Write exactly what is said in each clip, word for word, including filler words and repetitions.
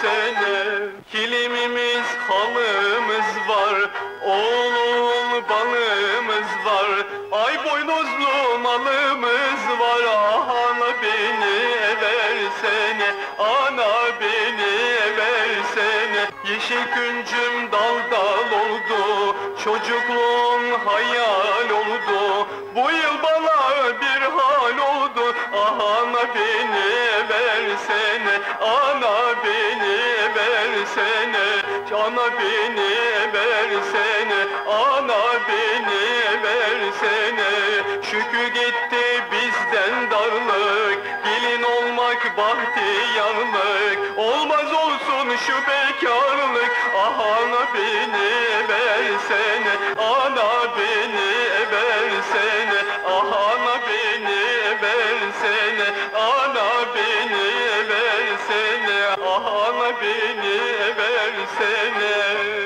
versene. Kilimimiz, halımız var, oğlum balımız var. Ay boynuzlu malımız var, ah ana beni versene. Ana beni versene. Yeşil küncüm dal dal oldu, çocukluğum hayal oldu. Bu yıl bana bir hal oldu, ah ana beni versene. Ana beni versene, ana beni versene. Ana beni versene. Şükrü gitti bizden darlık, gelin olmak bahtiyarlık. Olmaz olsun şu bekarlık, ah ana beni versene. Ana beni versene, ah ana beni versene. Ana beni versene, ah ana beni versene.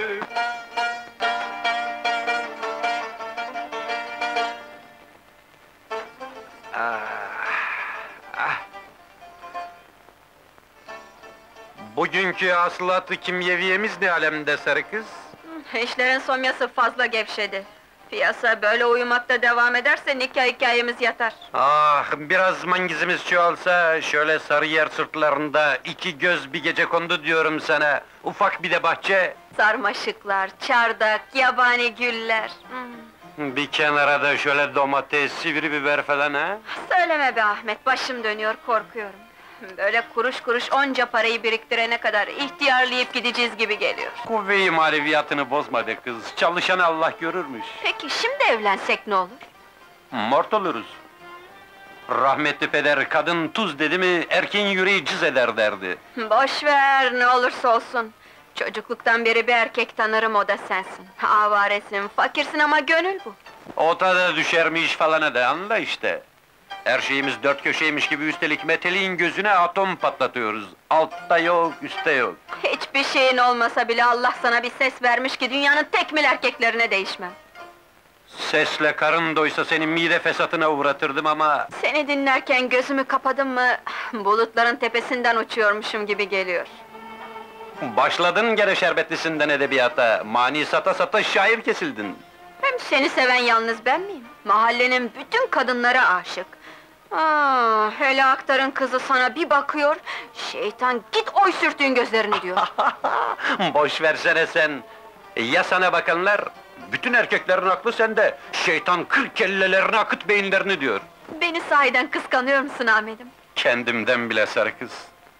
Bugünkü hasılatı kimyeviyemiz ne alemde sarı kız? İşlerin somyası fazla gevşedi. Piyasa böyle uyumakta devam ederse nikah hikayemiz yatar. Ah, biraz mangizimiz çoğalsa, şöyle sarı yer sırtlarında iki göz bir gece kondu diyorum sana. Ufak bir de bahçe. Sarmaşıklar, çardak, yabani güller. Hmm. Bir kenara da şöyle domates, sivri biber falan ha? Söyleme be Ahmet, başım dönüyor, korkuyorum. Böyle kuruş kuruş onca parayı biriktirene kadar ihtiyarlayıp gideceğiz gibi geliyor. Kuvve-i maneviyatını bozma be kız, çalışanı Allah görürmüş. Peki şimdi evlensek ne olur? Mort oluruz. Rahmetli peder, kadın tuz dedi mi, erkeğin yüreği cız eder derdi. Boş ver, ne olursa olsun. Çocukluktan beri bir erkek tanırım, o da sensin. Avaresin, fakirsin ama gönül bu. Ortada düşermiş falana da anla işte. Her şeyimiz dört köşeymiş gibi, üstelik meteliğin gözüne atom patlatıyoruz. Altta yok, üstte yok. Hiçbir şeyin olmasa bile Allah sana bir ses vermiş ki dünyanın tekmil erkeklerine değişmem. Sesle karın doysa senin mide fesatına uğratırdım ama... Seni dinlerken gözümü kapadım mı, bulutların tepesinden uçuyormuşum gibi geliyor. Başladın gene şerbetlisinden edebiyata, mani sata sata şair kesildin. Hem seni seven yalnız ben miyim? Mahallenin bütün kadınlara aşık. Aa, hele aktarın kızı sana bir bakıyor, şeytan git oy sürtüğün gözlerini diyor. Boş versene sen! Ya sana bakanlar, bütün erkeklerin aklı sende, şeytan kırk kellelerini akıt beyinlerini diyor. Beni sahiden kıskanıyor musun Ahmet'im? Kendimden bile sarı kız.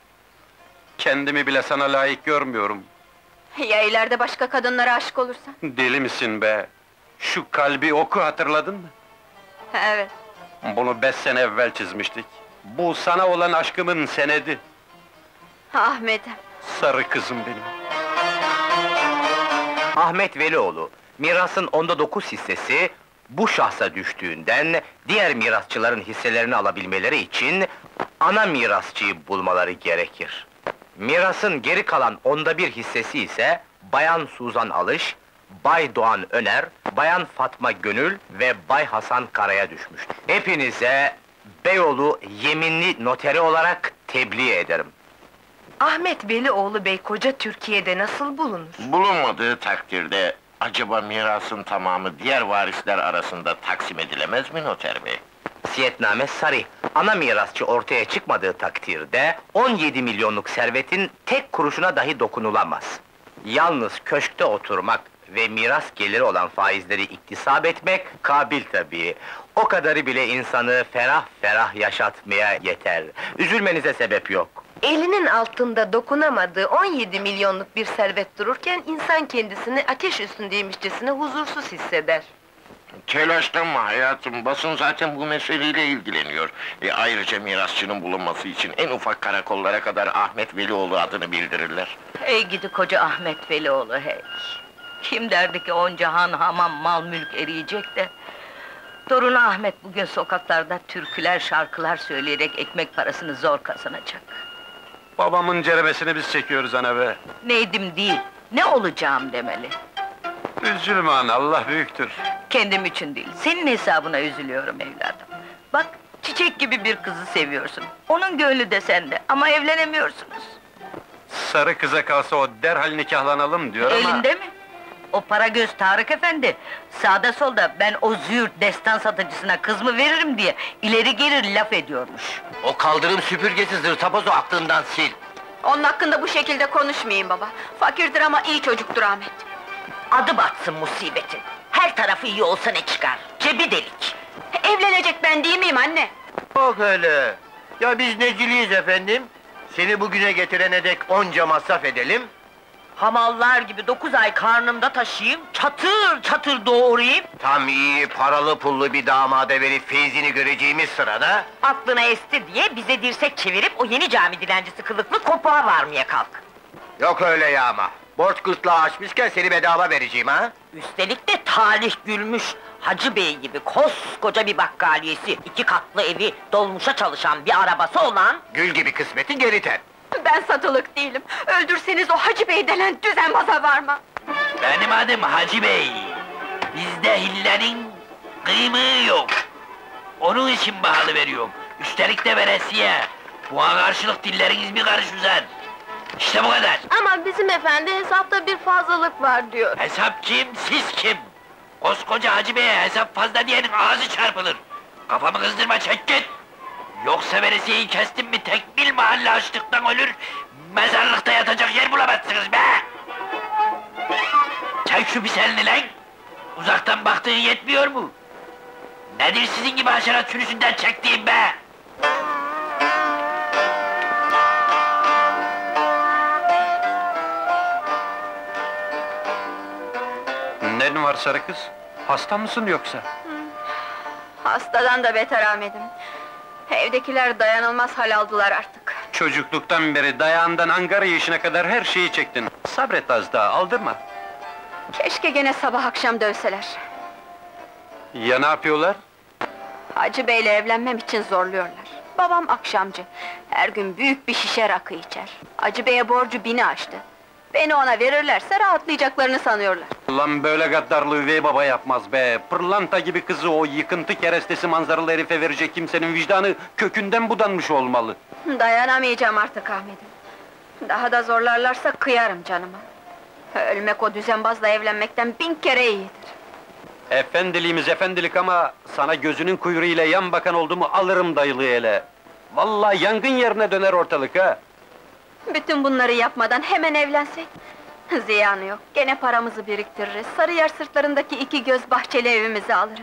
Kendimi bile sana layık görmüyorum. Ya ileride başka kadınlara aşık olursan? Deli misin be? Şu kalbi oku hatırladın mı? Evet. Bunu beş sene evvel çizmiştik. Bu sana olan aşkımın senedi. Ahmet'im. Sarı kızım benim. Ahmet Velioğlu, mirasın onda dokuz hissesi bu şahsa düştüğünden diğer mirasçıların hisselerini alabilmeleri için ana mirasçıyı bulmaları gerekir. Mirasın geri kalan onda bir hissesi ise Bayan Suzan Alış, Bay Doğan Öner, Bayan Fatma Gönül ve Bay Hasan Kara'ya düşmüştür. Hepinize Beyoğlu yeminli noteri olarak tebliğ ederim. Ahmet Velioğlu Bey koca Türkiye'de nasıl bulunur? Bulunmadığı takdirde acaba mirasın tamamı diğer varisler arasında taksim edilemez mi noter bey? Vasiyetname sarih, ana mirasçı ortaya çıkmadığı takdirde on yedi milyonluk servetin tek kuruşuna dahi dokunulamaz. Yalnız köşkte oturmak ve miras geliri olan faizleri iktisap etmek kabil tabii. O kadarı bile insanı ferah ferah yaşatmaya yeter. Üzülmenize sebep yok. Elinin altında dokunamadığı on yedi milyonluk bir servet dururken insan kendisini ateş üstündeymişçesine huzursuz hisseder. Telaşlanma hayatım, basın zaten bu meseleyle ilgileniyor. E, ayrıca mirasçının bulunması için en ufak karakollara kadar Ahmet Velioğlu adını bildirirler. Hey gidi koca Ahmet Velioğlu hey! Kim derdi ki onca han, hamam, mal, mülk eriyecek de... Torunu Ahmet bugün sokaklarda türküler, şarkılar söyleyerek ekmek parasını zor kazanacak. Babamın cerebesini biz çekiyoruz ana be! Neydim değil, ne olacağım demeli. Üzülme ana, Allah büyüktür! Kendim için değil, senin hesabına üzülüyorum evladım. Bak, çiçek gibi bir kızı seviyorsun. Onun gönlü de sende ama evlenemiyorsunuz. Sarı kıza kalsa o derhal nikahlanalım diyor ama... Elinde mi? O para göz Tarık efendi, sağda solda ben o züğürt destan satıcısına kız mı veririm diye ileri geri laf ediyormuş. O kaldırım süpürgesi zırtapozu aklından sil. Onun hakkında bu şekilde konuşmayayım baba. Fakirdir ama iyi çocuktur Ahmet. Adı batsın musibetin. Her tarafı iyi olsa ne çıkar? Cebi delik. Evlenecek ben değil miyim anne? Yok öyle. Ya biz neciliyiz efendim? Seni bugüne getirene dek onca masraf edelim. Hamallar gibi dokuz ay karnımda taşıyayım, çatır çatır doğurayım. Tam iyi, paralı pullu bir damada verip feyzini göreceğimiz sırada... Aklına esti diye bize dirsek çevirip o yeni cami dilencisi kılıklı kopuğa varmaya kalk. Yok öyle ya ama. Borç gırtlağı açmışken seni bedava vereceğim ha? Üstelik de talih gülmüş. Hacı Bey gibi koskoca bir bakkaliyesi, iki katlı evi, dolmuşa çalışan bir arabası olan... Gül gibi kısmeti geri ter. Ben satılık değilim. Öldürseniz o Hacı Bey denen düzenbaza varma. Benim adım Hacı Bey. Bizde hillenin kıymığı yok. Onun için pahalı veriyorum. Üstelik de veresiye. Buna karşılık dilleriniz bir karış uzar. İşte bu kadar. Ama bizim efendi hesapta bir fazlalık var diyor. Hesap kim, siz kim? Koskoca Hacı Bey'e hesap fazla diyenin ağzı çarpılır. Kafamı kızdırma, çek git! Yoksa veresiyeyi kestim mi tekmil mahalle açlıktan ölür, mezarlıkta yatacak yer bulamazsınız be! Çek şu pis elini lan! Uzaktan baktığın yetmiyor mu? Nedir sizin gibi haşerat sürüsünden çektiğim be? Ne var sarı kız? Hasta mısın yoksa? Hastadan da beter Ahmet'im. Evdekiler dayanılmaz hal aldılar artık. Çocukluktan beri dayağından Ankara yaşına kadar her şeyi çektin. Sabret az daha, aldırma. Keşke gene sabah akşam dövseler. Ya ne yapıyorlar? Hacı Bey'le evlenmem için zorluyorlar. Babam akşamcı. Her gün büyük bir şişe rakı içer. Hacı Bey'e borcu bini aştı. Beni ona verirlerse rahatlayacaklarını sanıyorlar. Lan böyle gaddarlığı üvey baba yapmaz be! Pırlanta gibi kızı o yıkıntı kerestesi manzaralı herife verecek kimsenin vicdanı kökünden budanmış olmalı. Dayanamayacağım artık Ahmet'im. Daha da zorlarlarsa kıyarım canıma. Ölmek o düzenbazla evlenmekten bin kere iyidir. Efendiliğimiz efendilik ama sana gözünün kuyruğuyla yan bakan oldu mu alırım dayılığı ele. Vallahi yangın yerine döner ortalık ha! Bütün bunları yapmadan hemen evlensek. Ziyanı yok, gene paramızı biriktiririz, Sarıyer sırtlarındaki iki göz bahçeli evimizi alırız.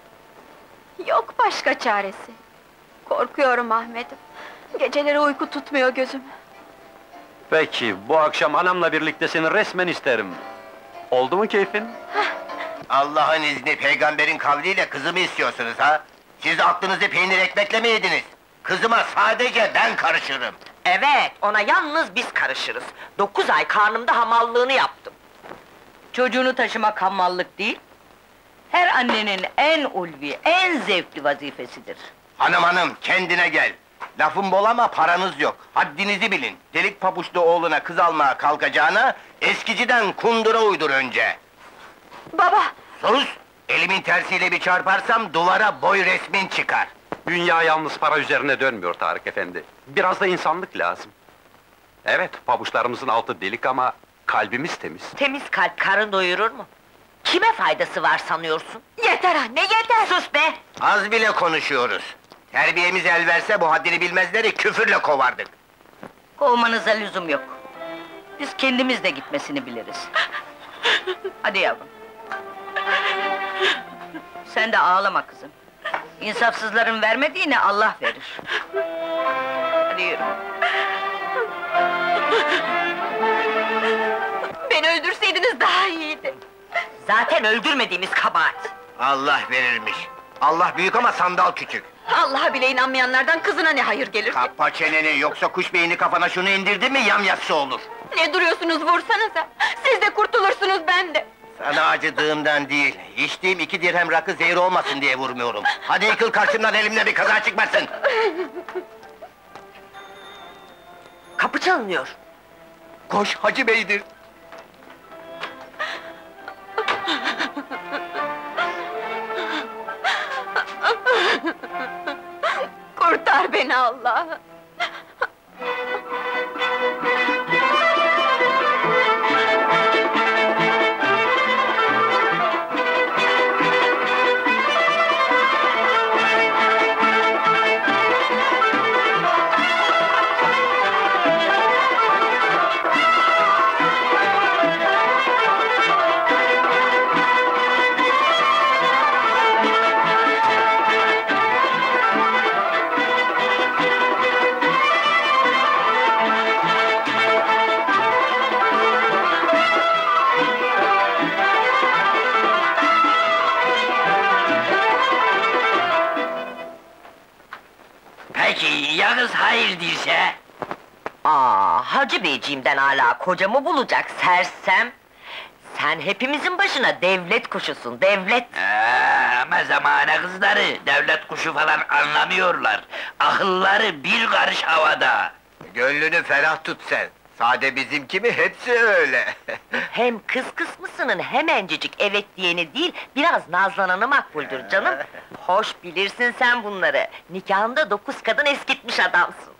Yok başka çaresi. Korkuyorum Ahmet'im, geceleri uyku tutmuyor gözümü. Peki, bu akşam anamla birlikte seni resmen isterim. Oldu mu keyfin? Allah'ın izni, peygamberin kavliyle kızımı istiyorsunuz ha? Siz aklınızı peynir ekmekle mi yediniz? Kızıma sadece ben karışırım. Evet, ona yalnız biz karışırız. Dokuz ay karnımda hamallığını yaptım. Çocuğunu taşımak hamallık değil, her annenin en ulvi, en zevkli vazifesidir. Hanım hanım, kendine gel! Lafım bol ama paranız yok, haddinizi bilin! Delik pabuçlu oğluna kız almaya kalkacağına, eskiciden kundura uydur önce! Baba! Sus! Elimin tersiyle bir çarparsam, duvara boy resmin çıkar! Dünya yalnız para üzerine dönmüyor Tarık efendi. Biraz da insanlık lazım. Evet, pabuçlarımızın altı delik ama kalbimiz temiz. Temiz kalp karın doyurur mu? Kime faydası var sanıyorsun? Yeter anne, yeter! Sus be! Az bile konuşuyoruz! Terbiyemiz el verse bu haddini bilmezleri küfürle kovardık! Kovmanıza lüzum yok. Biz kendimiz de gitmesini biliriz. Hadi yavrum. Sen de ağlama kızım. İnsafsızların vermediğini Allah verir. Hadi yürü. Beni öldürseydiniz daha iyiydi. Zaten öldürmediğimiz kabahat. Allah verirmiş! Allah büyük ama sandal küçük! Allah'a bile inanmayanlardan kızına ne hayır gelir ki? Kapa çeneni, yoksa kuş beyni kafana şunu indirdi mi yamyassı olur! Ne duruyorsunuz, vursanıza! Siz de kurtulursunuz, ben de! Sana acıdığımdan değil, içtiğim iki dirhem rakı zehir olmasın diye vurmuyorum! Hadi yıkıl karşımdan, elimde bir kaza çıkmasın! Kapı çalınıyor. Koş, Hacı Bey'dir! Kurtar beni Allah'ım! Ağız hayır dirse? Aa, Hacı Beyciğimden hala kocamı bulacak sersem! Sen hepimizin başına devlet kuşusun, devlet! Ee, ama zamane kızları devlet kuşu falan anlamıyorlar. Akılları bir karış havada. Gönlünü ferah tut sen. Sade bizimki mi? Hepsi öyle. Hem kız kısmısının hemencecik evet diyeni değil, biraz nazlananı makbuldür canım! Hoş bilirsin sen bunları, nikahında dokuz kadın eskitmiş adamsın!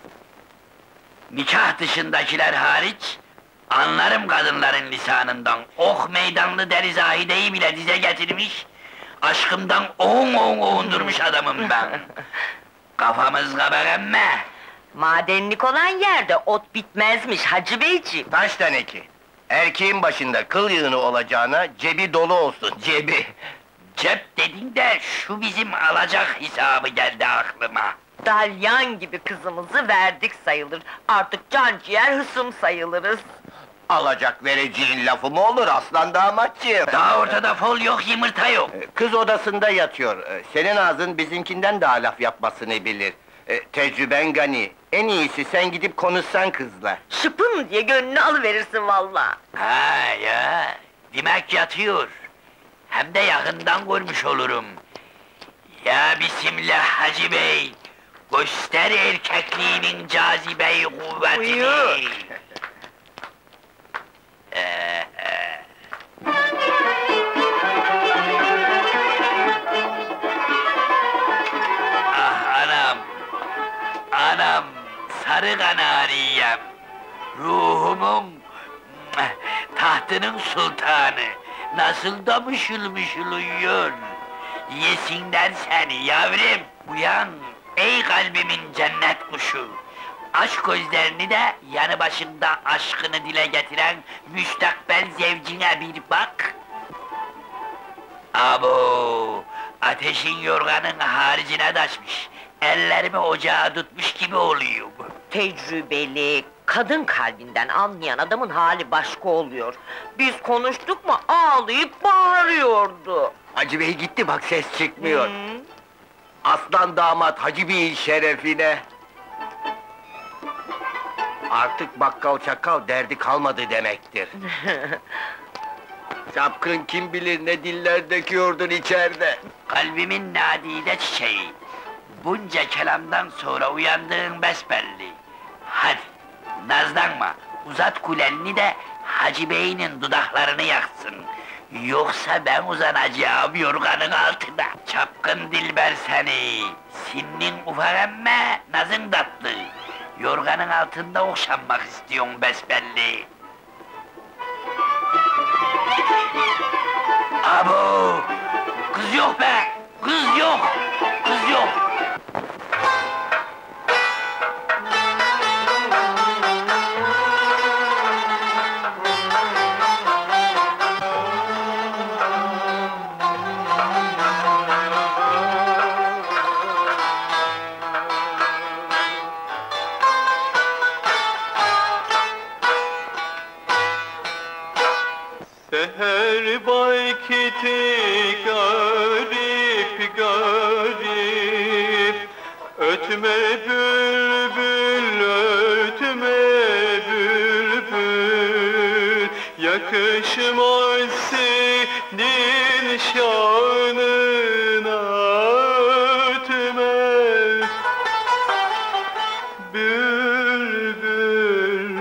Nikah dışındakiler hariç, anlarım kadınların lisanından. Ok meydanlı deli Zahide'yi bile dize getirmiş, aşkımdan oğun oğun oğundurmuş adamım ben. Kafamız kabak emme! Madenlik olan yerde ot bitmezmiş Hacı Beyciğim! Taş teneki. Erkeğin başında kıl yığını olacağına cebi dolu olsun, cebi. Cep dedin de şu bizim alacak hesabı geldi aklıma. Dalyan gibi kızımızı verdik sayılır, artık can ciğer hısım sayılırız! Alacak vereceğin lafı mı olur aslan damatçığım? Daha ortada fol yok, yumurta yok. Kız odasında yatıyor. Senin ağzın bizimkinden daha laf yapmasını bilir. E, tecrüben gani. En iyisi sen gidip konuşsan kızla. Şıpın diye gönlünü alıverirsin valla! Ha ya, demek yatıyor. Hem de yakından görmüş olurum. Ya bismillah Hacı Bey, göster erkekliğinin cazibeyi kuvvetini. Buyur. Ee, ah anam, anam, sarı kanariyem, ruhumun, tahtının sultanı, nasıl da mışıl mışıl uyuyor. Yesinler seni yavrum, uyan, ey kalbimin cennet kuşu! Aç gözlerini de yanı başında aşkını dile getiren müstakbel zevcine bir bak. Abo, ateşin yorganın haricine taşmış, ellerimi ocağa tutmuş gibi oluyor. Tecrübeli, kadın kalbinden anlayan adamın hali başka oluyor. Biz konuştuk mu ağlayıp bağırıyordu. Hacı Bey gitti bak ses çıkmıyor. Hı. Aslan damat Hacı Bey'in şerefine. Artık bakkal çakal derdi kalmadı demektir. Çapkın kim bilir ne diller döküyordun içeride. Kalbimin nadide çiçeği, bunca kelamdan sonra uyandığın besbelli. Hadi, nazlanma, uzat kulenini de Hacı Bey'in dudaklarını yaksın. Yoksa ben uzanacağım yorganın altına. Çapkın dilber seni, sinnin ufak emme, nazın tatlı. Yorganın altında okşanmak istiyorsun besbelli. Abo! Kız yok be! Kız yok! Kız yok! Seher baykiti garip garip, ötme bülbül ötme bülbül, yakışmaz senin şanına ötme bülbül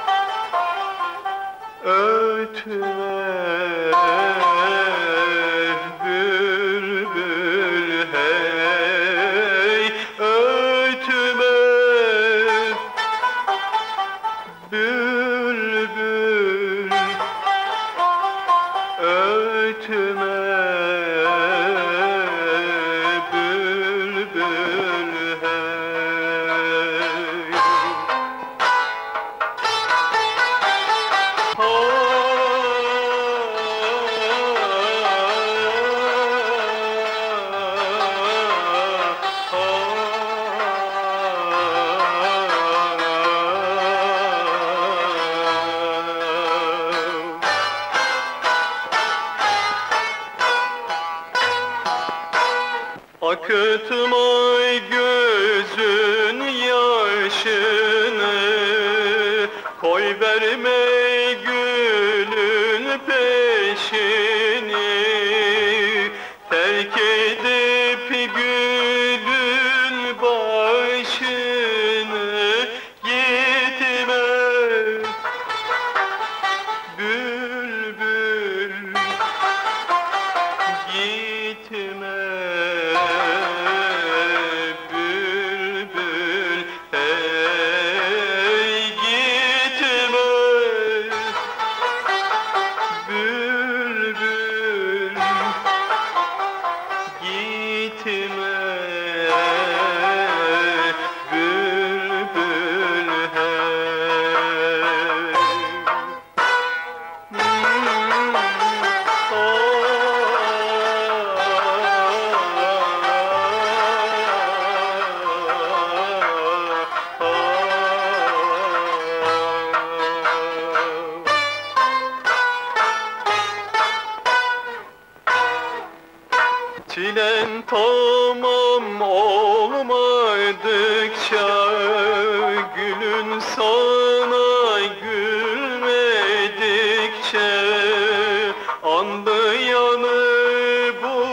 ötme. Bülbül hey ötme, bülbül ötme, bülbül hey. Akıtma gözün terk edip gülün başını gitme bülbül gitme bülbül hey gitme bülbül gitme bülbül hey Çilen tamam olmadıkça gülün sana gülmedikçe anlı yanı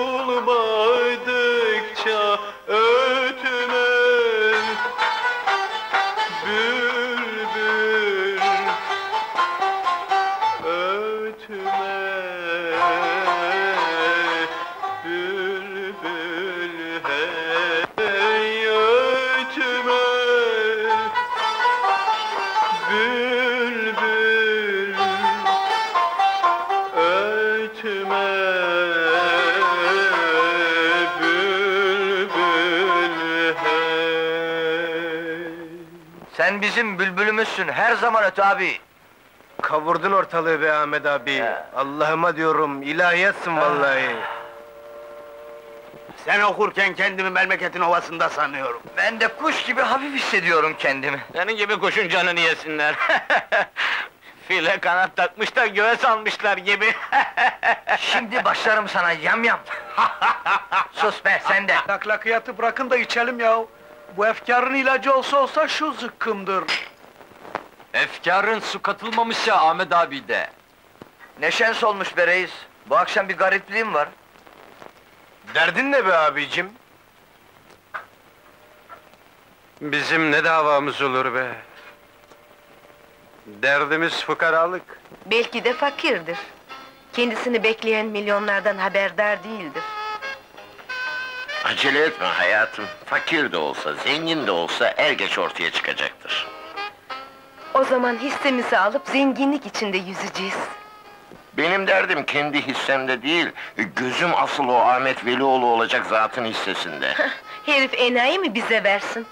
bulmadıkça ötme bülbül ötme bülbül hey ötme bülbül ötme bülbül hey Sen bizim bülbülümüzsün, her zaman öt abi! Kavurdun ortalığı be Ahmet abi. Allah'ıma diyorum, ilahiyatsın vallahi. Sen okurken kendimi memleketin ovasında sanıyorum. Ben de kuş gibi hafif hissediyorum kendimi. Senin gibi kuşun canını yesinler. File kanat takmış da göğe salmışlar gibi. Şimdi başlarım sana yam yam! Sus be, sen de! Laklakiyatı bırakın da içelim ya. Bu efkarın ilacı olsa olsa şu zıkkımdır. Efkarın su katılmamış ya Ahmet abi de. Neşen solmuş be reis! Bu akşam bir garipliğim var. Derdin ne be abicim? Bizim ne davamız olur be? Derdimiz fukaralık. Belki de fakirdir. Kendisini bekleyen milyonlardan haberdar değildir. Acele etme hayatım. Fakir de olsa, zengin de olsa er geç ortaya çıkacaktır. O zaman hissemizi alıp zenginlik içinde yüzeceğiz. Benim derdim kendi hissemde değil, gözüm asıl o Ahmet Velioğlu olacak zatın hissesinde. Herif enayi mi bize versin?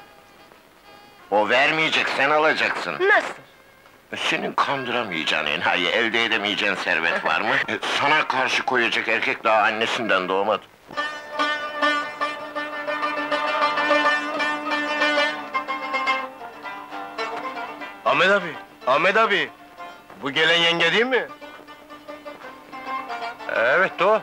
O vermeyecek, sen alacaksın. Nasıl? Senin kandıramayacağın enayi, elde edemeyeceğin servet var mı? E, Sana karşı koyacak erkek daha annesinden doğmadı. Ahmet abi, Ahmet abi. Bu gelen yenge değil mi? Evet o.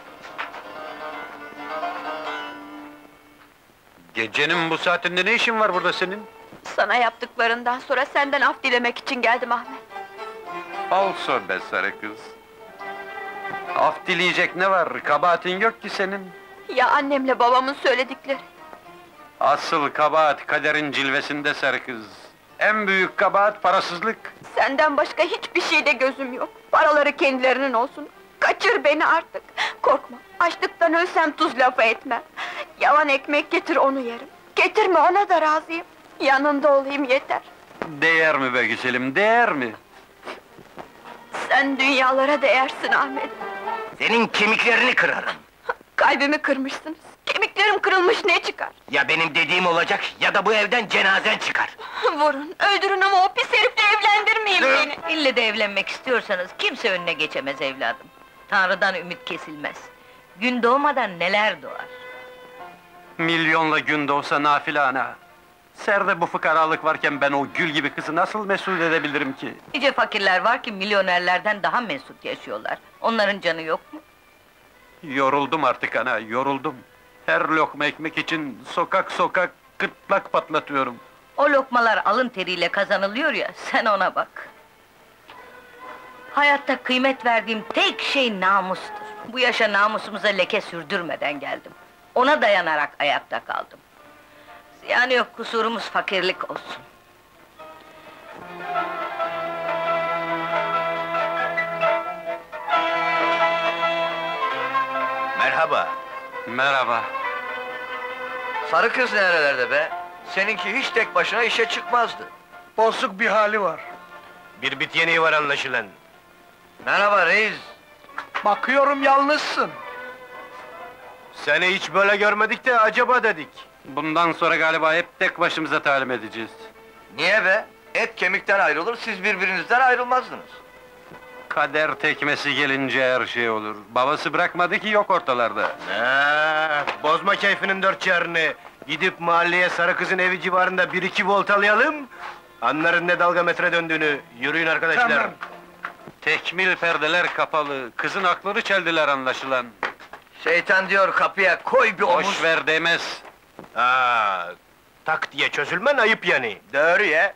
Gecenin bu saatinde ne işin var burada senin? Sana yaptıklarından sonra senden af dilemek için geldim Ahmet. Olsun be sarı kız. Af dileyecek ne var? Kabahatin yok ki senin. Ya annemle babamın söyledikleri? Asıl kabahat kaderin cilvesinde sarı kız. En büyük kabahat parasızlık. Senden başka hiçbir şeyde gözüm yok. Paraları kendilerinin olsun. Kaçır beni artık. Korkma, açlıktan ölsem tuz lafı etmem. Yavan ekmek getir onu yerim. Getirme ona da razıyım. Yanında olayım yeter. Değer mi be güzelim, değer mi? Sen dünyalara değersin Ahmet. Senin kemiklerini kırarım! Kalbimi kırmışsınız. Kemiklerim kırılmış ne çıkar? Ya benim dediğim olacak, ya da bu evden cenazen çıkar! Vurun, öldürün ama o pis herifle evlendirmeyin beni! İlle de evlenmek istiyorsanız kimse önüne geçemez evladım. Tanrı'dan ümit kesilmez. Gün doğmadan neler doğar? Milyonla gün doğsa nafile ana. Serde bu fıkaralık varken ben o gül gibi kızı nasıl mesut edebilirim ki? Nice fakirler var ki milyonerlerden daha mesut yaşıyorlar. Onların canı yok mu? Yoruldum artık ana, yoruldum. Her lokma ekmek için sokak sokak gırtlak patlatıyorum. O lokmalar alın teriyle kazanılıyor ya, sen ona bak. Hayatta kıymet verdiğim tek şey namustur. Bu yaşa namusumuza leke sürdürmeden geldim. Ona dayanarak ayakta kaldım. Ziyanı yok, kusurumuz fakirlik olsun. Merhaba. Merhaba. Sarı kız nerelerde be? Seninki hiç tek başına işe çıkmazdı. Bozuk bir hali var. Bir bit yeniği var anlaşılan. Merhaba reis. Bakıyorum yalnızsın. Seni hiç böyle görmedik de acaba dedik. Bundan sonra galiba hep tek başımıza talim edeceğiz. Niye be? Et kemikten ayrılır, siz birbirinizden ayrılmazdınız. Kader tekmesi gelince her şey olur. Babası bırakmadı ki yok ortalarda. Ee, bozma keyfinin dört çarını. Gidip mahalleye sarı kızın evi civarında bir iki volt alayalım. Anların ne dalga metre döndüğünü. Yürüyün arkadaşlar. Tekmil perdeler kapalı, kızın aklını çeldiler anlaşılan. Şeytan diyor kapıya, koy bir omuz. Boş ver demez. Aa, tak diye çözülmen ayıp yani. Doğru ya.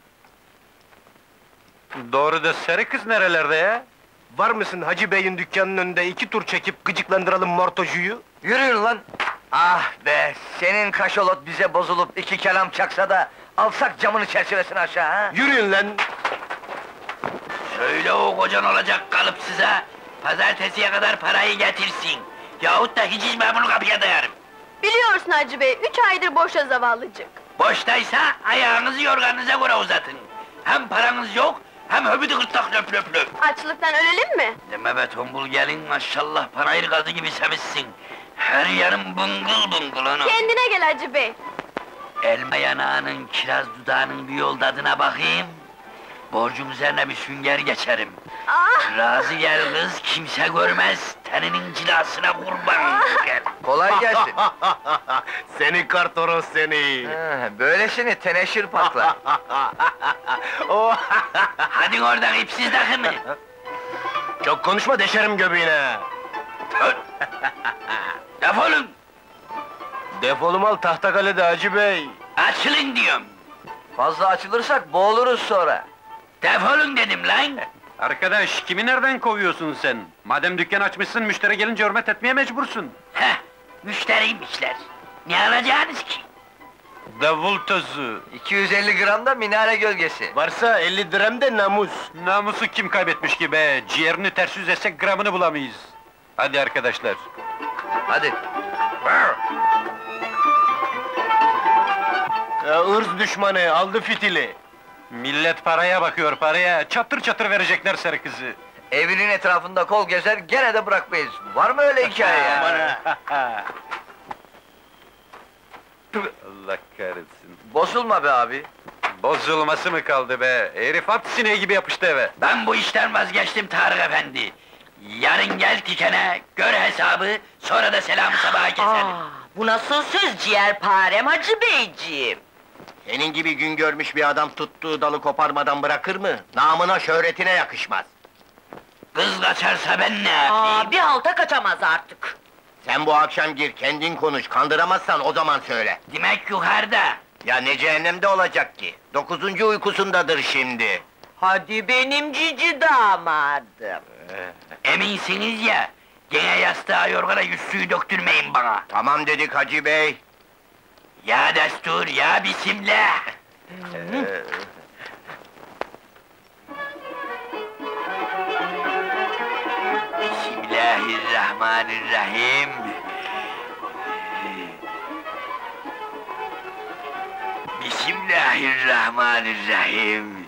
Doğru da sarı kız nerelerde ya? Var mısın Hacı Bey'in dükkanının önünde iki tur çekip gıcıklandıralım mortocuyu? Yürüyün lan! Ah be, senin kaşolot bize bozulup iki kelam çaksa da... ...alsak camını çerçevesini aşağı ha? Yürüyün lan! Söyle o kocan olacak kalıp size, pazartesiye kadar parayı getirsin. Yahut da hiç içme bunu kapıya dayarım. Biliyorsun Hacı Bey, üç aydır boşa zavallıcık. Boştaysa ayağınızı yorganınıza göre uzatın. Hem paranız yok, hem höbüdü gırtlak löp löp löp. Açlıktan ölelim mi? Deme be tombul gelin, maşallah panayır gazı gibi semişsin. Her yarım bıngıl bıngıl onu. Kendine gel Hacı Bey. Elma yanağının, kiraz dudağının bir yol tadına bakayım. Borcum üzerine bir sünger geçerim. Ah! Razı gel kız, kimse görmez, teninin cilasına kurban gel. Kolay gelsin. Seni kartoros seni! Ha, böylesini teneşir patlar. Oh! Hadi oradan ipsiz takımı. Çok konuşma, deşerim göbeğine! Tut! Defolun! Defolum al Tahtakale'de Hacı Bey! Açılın diyorum! Fazla açılırsak boğuluruz sonra. Defolun dedim lan! Arkadaş, kimi nereden kovuyorsun sen? Madem dükkan açmışsın, müşteri gelince hürmet etmeye mecbursun. Heh, müşteriymişler. Ne alacaksınız ki? Davul tozu! iki yüz elli gram da minare gölgesi. Varsa elli dirhem de namus! Namusu kim kaybetmiş ki be? Ciğerini ters yüz etsek gramını bulamayız. Hadi arkadaşlar. Hadi. Ya, ırz düşmanı, aldı fitili! Millet paraya bakıyor, paraya! Çatır çatır verecekler sarı kızı! Evinin etrafında kol gezer, gene de bırakmayız. Var mı öyle hikaye ya? Allah kahretsin! Bozulma be abi. Bozulması mı kaldı be? Herif at sineği gibi yapıştı eve! Ben bu işten vazgeçtim Tarık efendi. Yarın gel dikene, gör hesabı, sonra da selam sabaha keselim. Bu nasıl söz ciğerparem Hacı Beyciğim? Senin gibi gün görmüş bir adam tuttuğu dalı koparmadan bırakır mı? Namına şöhretine yakışmaz. Kız kaçarsa ben ne yapayım? Aa, bir halta kaçamaz artık. Sen bu akşam gir, kendin konuş, kandıramazsan o zaman söyle. Demek yukarıda. Ya ne cehennemde olacak ki? Dokuzuncu uykusundadır şimdi. Hadi benim cici damadım. Eminsiniz ya, gene yastığa yorgana yüz suyu döktürmeyin bana. Tamam dedik Hacı Bey. Ya destur, ya bismillah! Bismillahirrahmanirrahim! Bismillahirrahmanirrahim!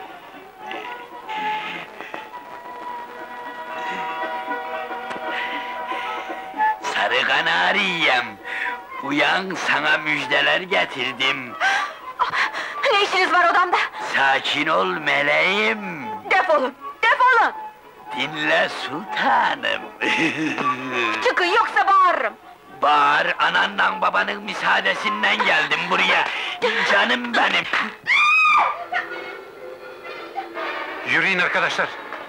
Sarı kanariyem! Uyan, sana müjdeler getirdim! Ne işiniz var odamda? Sakin ol meleğim! Defolun, defolun! Dinle sultanım! Çıkın yoksa bağırırım! Bağır, ananla babanın müsaadesinden geldim buraya! Canım benim! Yürüyün arkadaşlar!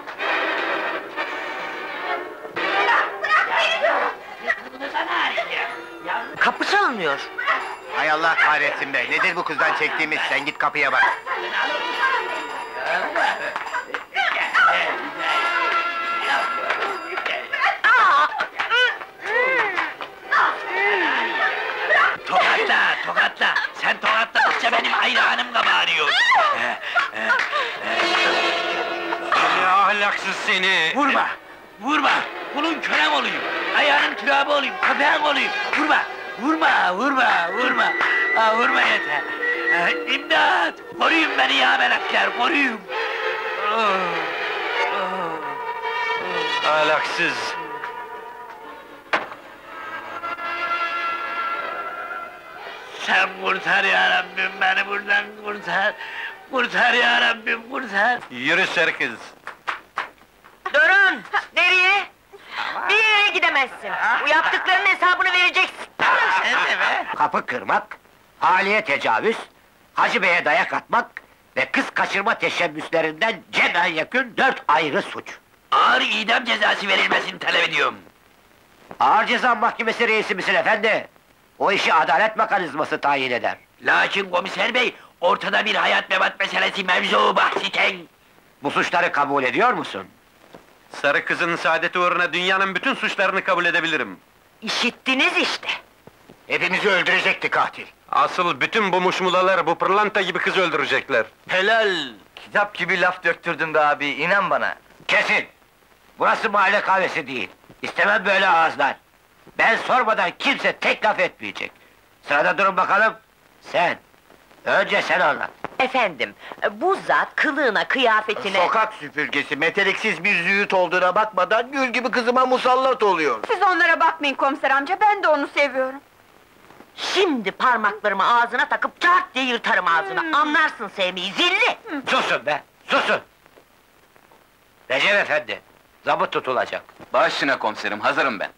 Kapı çalınıyor. Hay Allah kahretsin be, nedir bu kızdan çektiğimiz? Sen git kapıya bak. ayağım kabarıyor. Ne ahlaksız seni! Vurma! Vurma! Bunun kölem olayım! Ayağının türabı olayım, köpeğin olayım! Vurma! Vurma! Vurma! Vurma! Aa, vurma yeter! Aa, İmdat! Koruyun beni ya melekler, koruyun! Oh, oh. Ahlaksız! Sen kurtar ya Rabbim, beni buradan kurtar! Kurtar ya Rabbim, kurtar! Yürü Serkız! Durun! Nereye? Bir yere gidemezsin! Bu yaptıklarının hesabını vereceksin! Sen de be! Kapı kırmak, haliye tecavüz, Hacı Bey'e dayak atmak ve kız kaçırma teşebbüslerinden cemen yakın dört ayrı suç. Ağır idam cezası verilmesini talep ediyorum! Ağır Ceza Mahkemesi reisi misin efendi? O işi adalet mekanizması tayin eder. Lakin komiser bey, ortada bir hayat memat meselesi mevzu bahsiten! Bu suçları kabul ediyor musun? Sarı kızın saadeti uğruna dünyanın bütün suçlarını kabul edebilirim. İşittiniz işte! Hepimizi öldürecekti katil. Asıl bütün bu muşmulalar bu pırlanta gibi kız öldürecekler. Helal! Kitap gibi laf döktürdün be abi, inan bana. Kesin! Burası mahalle kahvesi değil. İstemem böyle ağızlar. Ben sormadan kimse tek laf etmeyecek. Sırada durun bakalım. Sen. Önce sen anlat. Efendim, bu zat kılığına, kıyafetine... Sokak süpürgesi, meteliksiz bir züğüt olduğuna bakmadan gül gibi kızıma musallat oluyor. Siz onlara bakmayın komiser amca, ben de onu seviyorum. Şimdi parmaklarımı ağzına takıp çat diye yırtarım ağzına, anlarsın sevmeyi, zilli! Susun be, susun! Recep efendi, zabıt tutulacak. Başına komiserim, hazırım ben.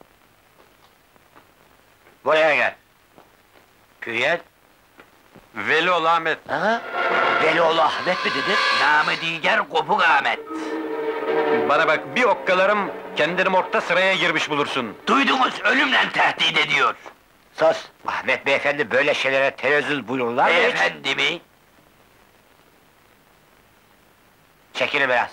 Buraya gel. Küyen? Velioğlu Ahmet! Ha? Velioğlu Ahmet mi dedin? Namı diğer Kopuk Ahmet! Bana bak, bir okkalarım, kendini orta sıraya girmiş bulursun. Duydunuz, ölümle tehdit ediyor! Sus! Ahmet beyefendi böyle şeylere tenezzül buyururlar mı hiç? Beyefendi mi? Çekilin biraz.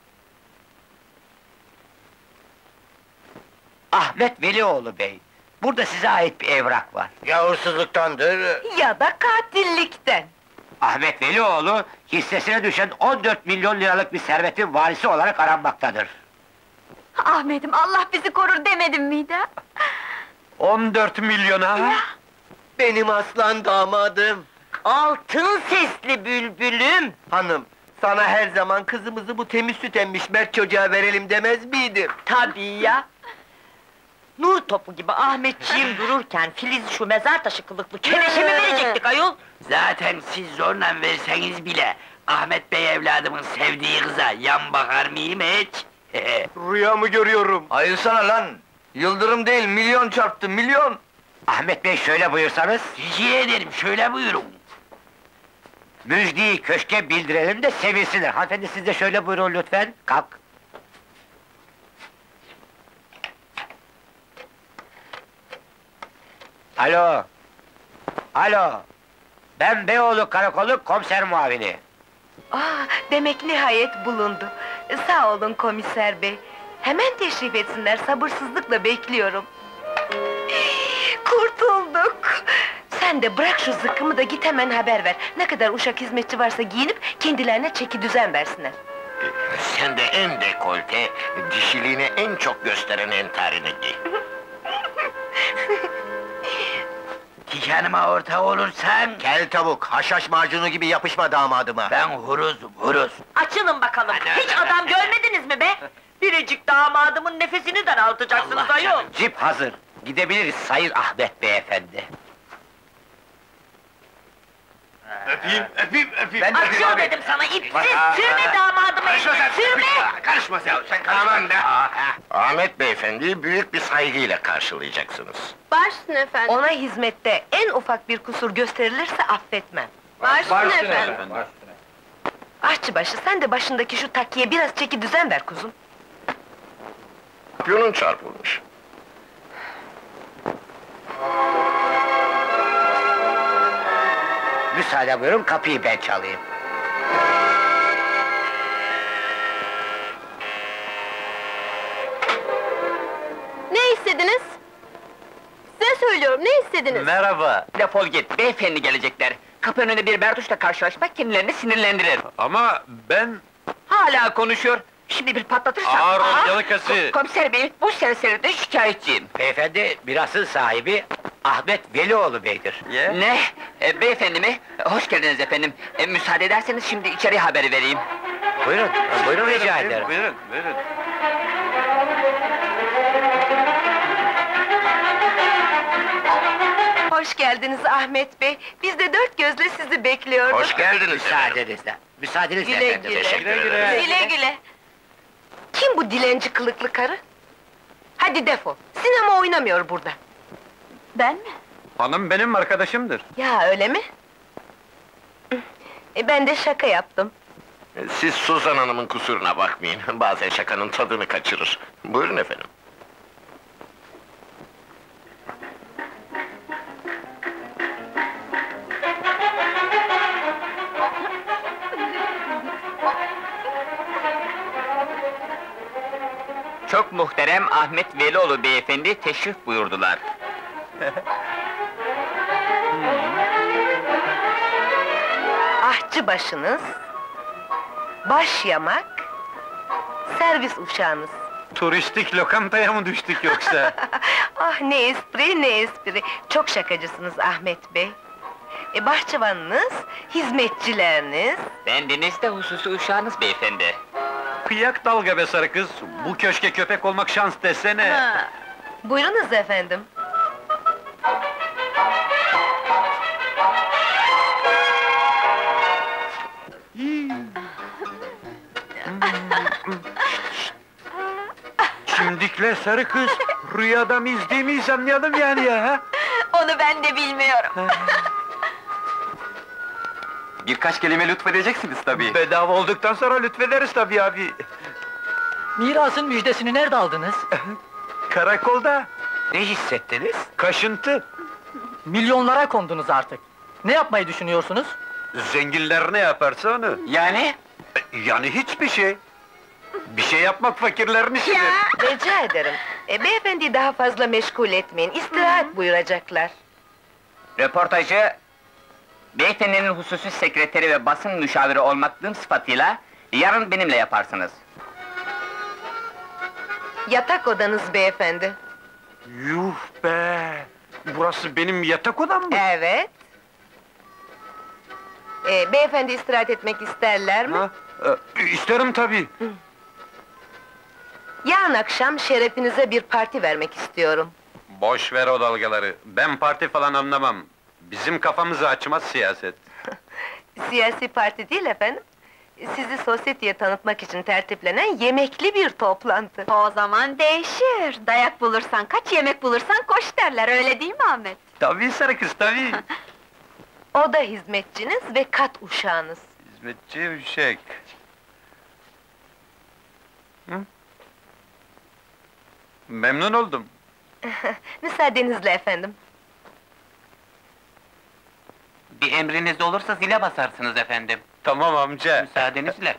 Ahmet Velioğlu bey, burada size ait bir evrak var. Ya hırsızlıktandır. Ya da katillikten. Ahmet Velioğlu, hissesine düşen on dört milyon liralık bir servetin varisi olarak aranmaktadır. Ahmet'im, Allah bizi korur demedim miydi? ha? on dört milyona! Benim aslan damadım. Altın sesli bülbülüm! Hanım, sana her zaman kızımızı bu temiz süt emmiş mert çocuğa verelim demez miydim? Tabii ya! Nur topu gibi Ahmetciğim dururken Filiz şu mezar taşı kılıklı keleşe mi verecektik ayol? Zaten siz zorla verseniz bile, Ahmet Bey evladımın sevdiği kıza yan bakar mıyım hiç? Rüya mı görüyorum? Hayırsana lan! Yıldırım değil, milyon çarptı, milyon! Ahmet bey şöyle buyursanız, Rica ederim, şöyle buyurun! müjdeyi köşke bildirelim de sevinsinler. Hanımefendi siz de şöyle buyurun lütfen, kalk. Alo! Alo! Ben Beyoğlu Karakolu komiser muavini. Aa, demek nihayet bulundu. Sağ olun komiser bey. Hemen teşrif etsinler, sabırsızlıkla bekliyorum. Kurtulduk! Sen de bırak şu zıkkımı da git hemen haber ver. Ne kadar uşak hizmetçi varsa giyinip kendilerine çeki düzen versinler. Sen de en dekolte, dişiliğini en çok gösteren entarini giy. Tikanıma ortak olursan, Kel tavuk, haşhaş macunu gibi yapışma damadıma. ben huruzum, huruz! Açılın bakalım, Hadi, hiç hadi, adam hadi. görmediniz mi be? Biricik damadımın nefesini daraltacaksınız Allah ayol! canım. Cip hazır, gidebiliriz Sayın Ahmet beyefendi. Öpeyim, öpeyim, öpeyim! Ben de Açıl dedim sana, ipsiz! Sürme damadımı eline, sürme! Karışma sen, sen karışma! Ahmet beyefendiyi büyük bir saygıyla karşılayacaksınız. Başsın efendim, Ona hizmette en ufak bir kusur gösterilirse affetmem. başsın efendim. Aşçıbaşı, sen de başındaki şu takkiye biraz çeki düzen ver kuzum. Yolun çarpılmış. Müsaade buyurun, kapıyı ben çalayım. Ne istediniz? Size söylüyorum, ne istediniz? Merhaba! Defol git, beyefendi gelecekler! Kapı önünde bir berduşla karşılaşmak kendilerini sinirlendirir. Ama ben... Hala konuşuyor. Şimdi bir patlatırsan... Ağır ol, Aa, yalıkası! ko- Komiser bey, bu serseride şikayetçiyim. Beyefendi, mirasın sahibi Ahmet Velioğlu Bey'dir. Ne? E, beyefendi mi? Hoş geldiniz efendim. E, müsaade ederseniz şimdi içeri haber vereyim. Buyurun, buyurun rica ederim. Buyurun, buyurun. Hoş geldiniz Ahmet Bey. Biz de dört gözle sizi bekliyorduk. Hoş geldiniz efendim. Müsaadenizle. Müsaadenizle Güle efendim. güle. Teşekkür Güle ederim. Güle güle. Kim bu dilenci kılıklı karı? Hadi defol. Sinema oynamıyor burada. Ben mi? Hanım benim arkadaşımdır. Ya öyle mi? E, ben de şaka yaptım. Siz Suzan Hanım'ın kusuruna bakmayın. Bazen şakanın tadını kaçırır. Buyurun efendim. Çok muhterem Ahmet Velioğlu beyefendi teşrif buyurdular. Ahçı başınız, baş yamak, servis uşağınız. Turistik lokantaya mı düştük yoksa? Ah ne espri, ne espri! Çok şakacısınız Ahmet Bey. E, bahçıvanınız, hizmetçileriniz... Bendeniz de hususi uşağınız beyefendi. Kıyak dalga be sarı kız! Bu köşke köpek olmak şans desene! Ha, buyurunuz efendim. Şimdikle sarı kız! Rüyada mı izlediğimizi anlayalım yani ya! Ha? Onu ben de bilmiyorum. Birkaç kelime lütfedeceksiniz tabii. Bedava olduktan sonra lütfederiz tabii abi. Mirasın müjdesini nerede aldınız? Karakolda. Ne hissettiniz? Kaşıntı. Milyonlara kondunuz artık. Ne yapmayı düşünüyorsunuz? Zenginler ne yaparsa onu. Yani? Yani hiçbir şey. Bir şey yapmak fakirlerin işidir. Rica ederim. E, beyefendiyi daha fazla meşgul etmeyin, istirahat buyuracaklar. Röportajı... Beyefendinin hususi sekreteri ve basın müşaviri olmaklığım sıfatıyla... Yarın benimle yaparsınız. Yatak odanız beyefendi. Yuh be! Burası benim yatak odam mı? Evet. E, beyefendi istirahat etmek isterler mi? Ha? E, isterim tabii. Yarın akşam şerefinize bir parti vermek istiyorum. Boş ver o dalgaları. Ben parti falan anlamam. Bizim kafamızı açmaz siyaset. Siyasi parti değil efendim. Sizi sosyeteye tanıtmak için tertiplenen yemekli bir toplantı. O zaman değişir. Dayak bulursan, kaç yemek bulursan koş derler, öyle değil mi Ahmet? Tabii sarı kız, tabii! O da hizmetçiniz ve kat uşağınız. Hizmetçi üşek. Hı? Memnun oldum. Müsaadenizle efendim. Bir emriniz olursa zile basarsınız efendim. Tamam amca. Müsaadenizle.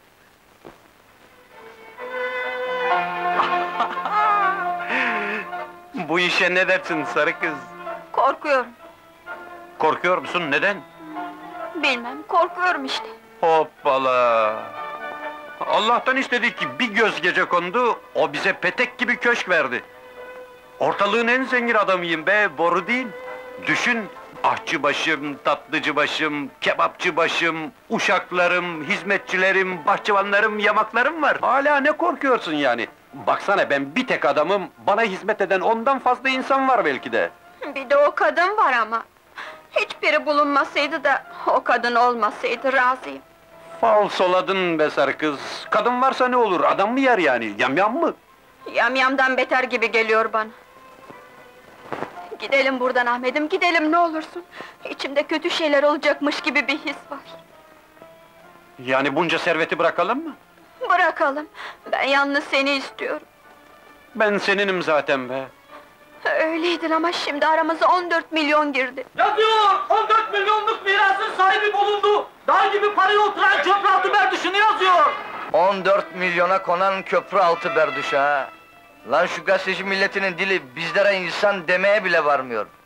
Bu işe ne dersin sarı kız? Korkuyorum. Korkuyor musun, neden? Bilmem, korkuyorum işte. Hoppala! Allah'tan istedik ki bir göz gece kondu, o bize petek gibi köşk verdi. Ortalığın en zengin adamıyım be, boru değil. Düşün, ahçı başım, tatlıcı başım, kebapçı başım, uşaklarım, hizmetçilerim, bahçıvanlarım, yamaklarım var. Hala ne korkuyorsun yani? Baksana ben bir tek adamım, bana hizmet eden ondan fazla insan var belki de. Bir de o kadın var ama. Hiçbiri bulunmasaydı da o kadın olmasaydı razıyım. Falsoladın be sarı kız. Kadın varsa ne olur, adam mı yer yani, yamyam mı? Yamyamdan beter gibi geliyor bana. Gidelim buradan Ahmet'im, gidelim ne olursun. İçimde kötü şeyler olacakmış gibi bir his var. Yani bunca serveti bırakalım mı? Bırakalım, ben yalnız seni istiyorum. Ben seninim zaten be. Öyleydin ama şimdi aramıza on dört milyon girdi. Yazıyor! on dört milyonluk mirasın sahibi bulundu! Dağ gibi paraya oturan köprü altı berdüşünü yazıyor! on dört milyona konan köprü altı berduş ha! Lan şu gazeteci milletinin dili bizlere insan demeye bile varmıyor.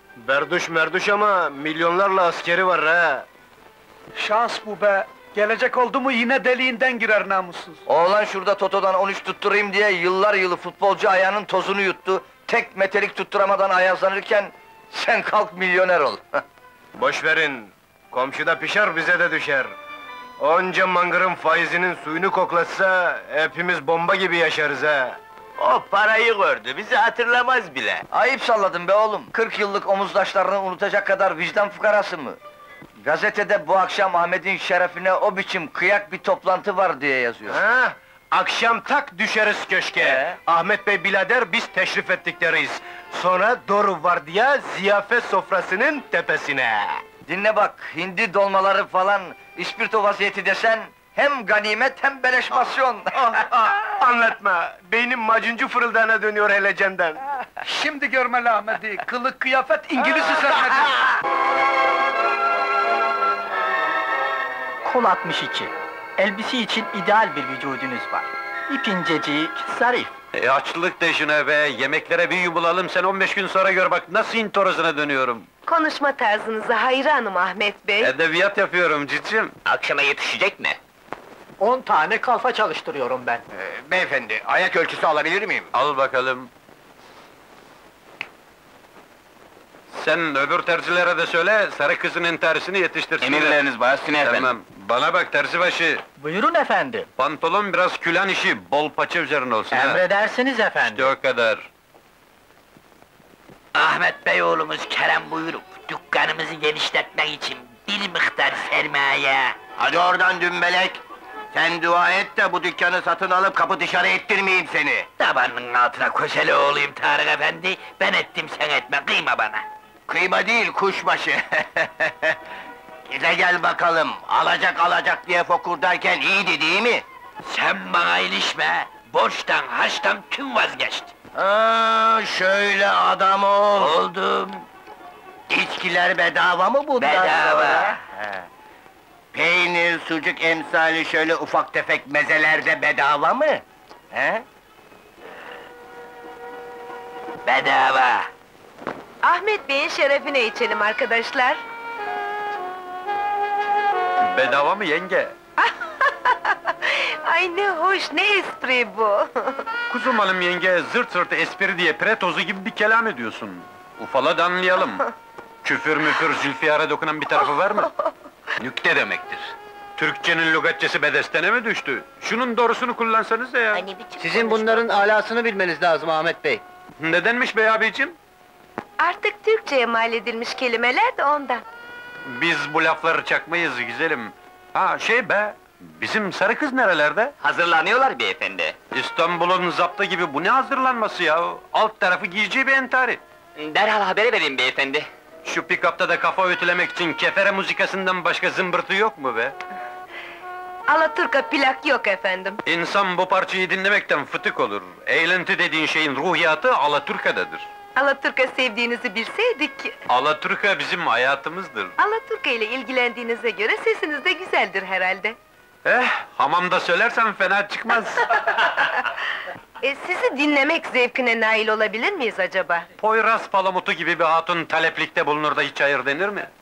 Berduş merduş ama milyonlarla askeri var ha. Şans bu be! Gelecek oldu mu yine deliğinden girer namussuz. Oğlan şurada Toto'dan on üç tutturayım diye yıllar yılı futbolcu ayağının tozunu yuttu. Tek metelik tutturamadan ayazlanırken sen kalk milyoner ol. Boş verin, komşuda pişer bize de düşer. Onca mangırın faizinin suyunu koklatsa hepimiz bomba gibi yaşarız ha. O parayı gördü, bizi hatırlamaz bile. Ayıp salladın be oğlum. kırk yıllık omuzdaşlarını unutacak kadar vicdan fukarası mı? Gazetede bu akşam Ahmet'in şerefine o biçim kıyak bir toplantı var diye yazıyor. Ha? Akşam tak düşeriz köşke. Ee? Ahmet Bey birader biz teşrif ettikleriyiz. Sonra doğru vardiya ziyafet sofrasının tepesine. Dinle bak, hindi dolmaları falan, ispirto vaziyeti desen, hem ganimet hem beleşmasyon. Ah, ah, anlatma, beynim macuncu fırıldağına dönüyor helecenden. Şimdi görmeli Ahmet'i, kılık kıyafet İngiliz'i sermedi. Kol altmış iki. Elbise için ideal bir vücudunuz var. İp incecik, zarif. E açlık deşine be, yemeklere bir yumulalım, sen on beş gün sonra gör bak nasıl intorozuna dönüyorum. Konuşma tarzınıza hayranım Ahmet Bey. Edebiyat yapıyorum cicim. Akşama yetişecek mi? On tane kalfa çalıştırıyorum ben. Ee, beyefendi, ayak ölçüsü alabilir miyim? Al bakalım. Sen öbür terzilere de söyle, sarı kızının tersini yetiştirsinler. Bahattin Tamam, bana bak terzibaşı, Buyurun efendim. pantolon biraz külen işi, bol paça üzerine olsun ha. Emredersiniz efendim. İşte o kadar. Ahmet Bey oğlumuz Kerem buyurup dükkanımızı genişletmek için bir miktar sermaye. Hadi oradan dümbelek! Sen dua et de bu dükkanı satın alıp kapı dışarı ettirmeyeyim seni! Tabanının altına köşeli oğluyum Tarık efendi. Ben ettim sen etme, kıyma bana. Kıyma değil, kuşbaşı! Bize gel bakalım, alacak alacak diye fokurdarken iyiydi değil mi? Sen bana ilişme, borçtan harçtan tüm vazgeçti. Aa, şöyle adam ol! Oldum. İçkiler bedava mı bundan Bedava. sonra? He. Peynir, sucuk emsali şöyle ufak tefek mezelerde bedava mı? He? Bedava. Ahmet Bey'in şerefine içelim arkadaşlar. Bedava mı yenge? Ay ne hoş, ne espri bu! Kuzum hanım yenge, zırt zırt espri diye pire tozu gibi bir kelam ediyorsun. Ufala da anlayalım. Küfür müfür Zülfiyar'a dokunan bir tarafı var mı? Nükte demektir. Türkçenin lügatçesi bedestene mi düştü? Şunun doğrusunu kullansanız da ya. Sizin bunların alasını bilmeniz lazım Ahmet Bey. Nedenmiş bey abicim? Artık Türkçe'ye mal edilmiş kelimeler de ondan. Biz bu lafları çakmayız güzelim. Ha şey be, bizim sarı kız nerelerde? Hazırlanıyorlar beyefendi. İstanbul'un zaptı gibi bu ne hazırlanması ya? Alt tarafı giyeceği bir entari. Derhal haberi vereyim beyefendi. Şu pick-up'ta da kafa ötülemek için kefere muzikasından başka zımbırtı yok mu be? Alaturka plak yok efendim. İnsan bu parçayı dinlemekten fıtık olur. Eğlenti dediğin şeyin ruhiyatı Alaturka'dadır. Alaturka sevdiğinizi bilseydik... Alaturka bizim hayatımızdır. Alaturka ile ilgilendiğinize göre sesiniz de güzeldir herhalde. Eh, hamamda söylersen fena çıkmaz. E, sizi dinlemek zevkine nail olabilir miyiz acaba? Poyraz palamutu gibi bir hatun taleplikte bulunur da hiç hayır denir mi?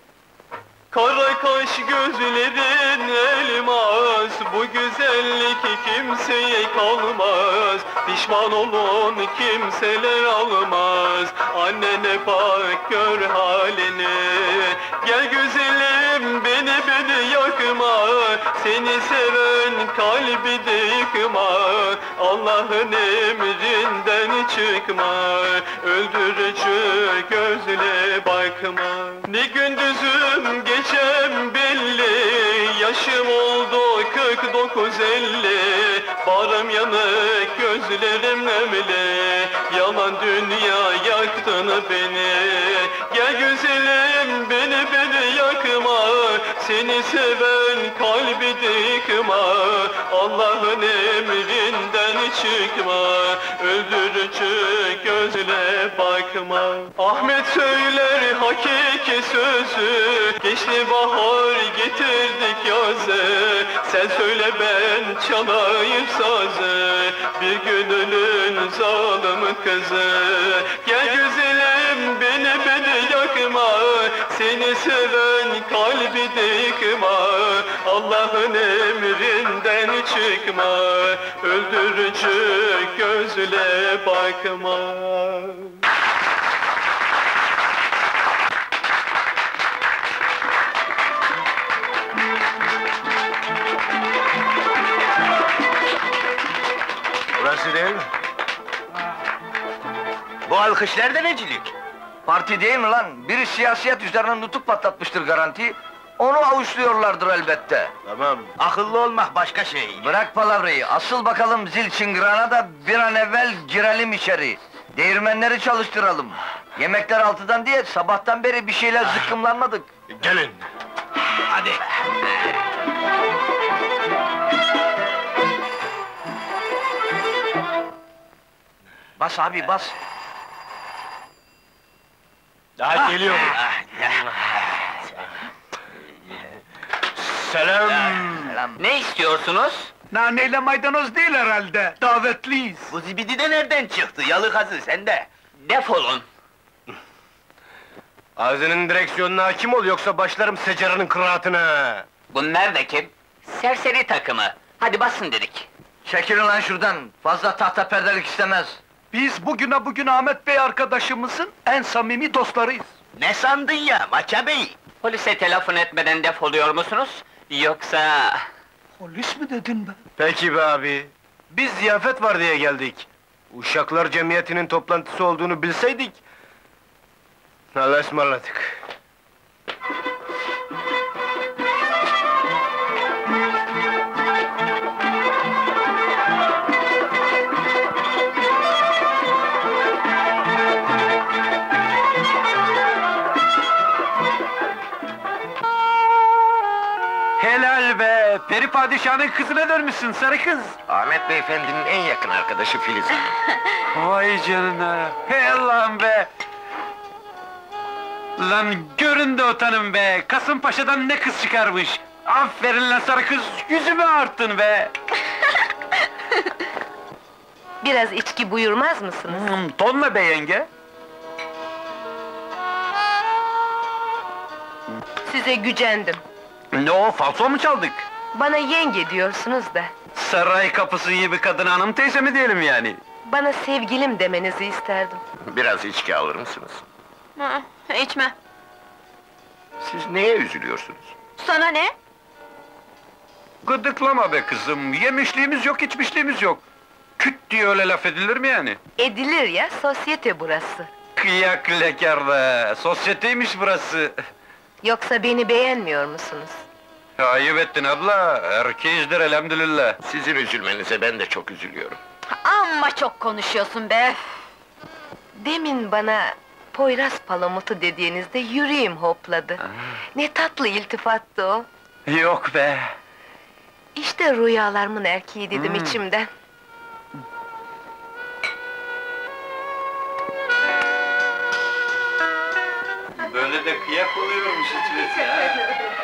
Kara kaş gözlerin elmas, bu güzellik kimseye kalmaz. Pişman olun kimseler almaz, annene bak gör halini. Gel güzelim beni beni yakma, seni seven kalbi de yıkma. Allah'ın emrinden çıkma, öldürücü gözle bakma. Ne gündüzüm geçem belli, yaşım oldu kırk dokuz elli. Barım yanık, gözlerim nemli, yalan dünya yaktın beni. Gel güzelim beni beni yakma, seni seven kalbi de yıkma. Allah'ın emrinden çıkma, öldürücü gözle bakma. Ahmet söyler hakiki sözü, geçti bahar getirdik yazı. Sen söyle ben çalayım sazı, bir gönlün zalim kızı. Gel güzelim beni beni Seni seven kalbi dikma, Allah'ın emrinden çıkma, öldürücü gözle bakma. Burası değil mi? Bu alkışlar da necilik? Parti değil mi lan? Biri siyasiyet üzerine nutuk patlatmıştır garanti. Onu avuçluyorlardır elbette. Tamam, akıllı olmak başka şey. Bırak palavrayı, asıl bakalım zil çıngırağına da bir an evvel girelim içeri. Değirmenleri çalıştıralım. Yemekler altıdan diye sabahtan beri bir şeyler zıkkımlanmadık. Gelin. Hadi. Bas abi, bas. Daha geliyorum. Selam. Ne istiyorsunuz? Naneyle maydanoz değil herhalde, davetliyiz. Bu zibidi de nereden çıktı? Yalı kazı sende. Defolun. Ağzının direksiyonuna hakim ol, yoksa başlarım secaranın kıraatına. Bunlar da kim? Serseri takımı. Hadi basın dedik. Çekilin lan şuradan, fazla tahta perdelik istemez. Biz bugüne bugün Ahmet Bey arkadaşımızın en samimi dostlarıyız. Ne sandın ya Maça Bey? Polise telefon etmeden defoluyor musunuz? Yoksa... Polis mi dedin be? Peki be abi, biz ziyafet var diye geldik. Uşaklar Cemiyeti'nin toplantısı olduğunu bilseydik... Allah'a ısmarladık. Helal be! Peri padişahının kızına dönmüşsün sarı kız! Ahmet beyefendinin en yakın arkadaşı Filiz. Vay canına! Hey Allah'ım be! Lan görün de utanın be! Kasımpaşa'dan ne kız çıkarmış! Aferin lan sarı kız, yüzümü arttın be! Biraz içki buyurmaz mısınız? Hmm, tonla be yenge! Size gücendim. Ne o, falso mu çaldık? Bana yenge diyorsunuz da. Saray kapısı gibi kadın hanım teyze mi diyelim yani? Bana sevgilim demenizi isterdim. Biraz içki alır mısınız? Ha, içme. Siz neye üzülüyorsunuz? Sana ne? Gıdıklama be kızım, yemişliğimiz yok, içmişliğimiz yok. Küt diye öyle laf edilir mi yani? Edilir ya, sosyete burası. Kıyak lekar be, sosyeteymiş burası. Yoksa beni beğenmiyor musunuz? Ayıp ettin abla, erkeğizdir elhamdülillah. Sizin üzülmenize ben de çok üzülüyorum. Amma çok konuşuyorsun be! Demin bana Poyraz palamutu dediğinizde yüreğim hopladı. Ne tatlı iltifattı o. Yok be! İşte rüyalarımın erkeği dedim içimden. Böyle de kıyak oluyormuş içmesi ha!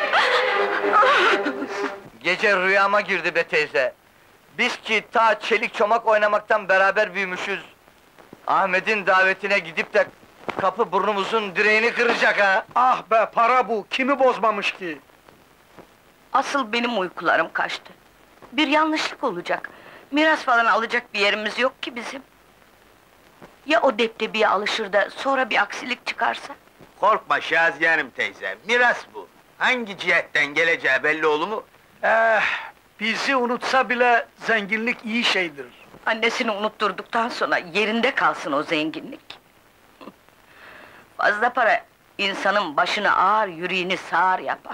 Gece rüyama girdi be teyze. Biz ki ta çelik çomak oynamaktan beraber büyümüşüz. Ahmet'in davetine gidip de kapı burnumuzun direğini kıracak ha! Ah be, para bu, kimi bozmamış ki? Asıl benim uykularım kaçtı. Bir yanlışlık olacak. Miras falan alacak bir yerimiz yok ki bizim. Ya o depdebiye alışır da sonra bir aksilik çıkarsa? Korkma Şaziye Hanım teyze, miras bu. Hangi cihetten geleceği belli olur mu? Eh, bizi unutsa bile zenginlik iyi şeydir. Annesini unutturduktan sonra yerinde kalsın o zenginlik. Fazla para insanın başını ağır, yüreğini sağır yapar.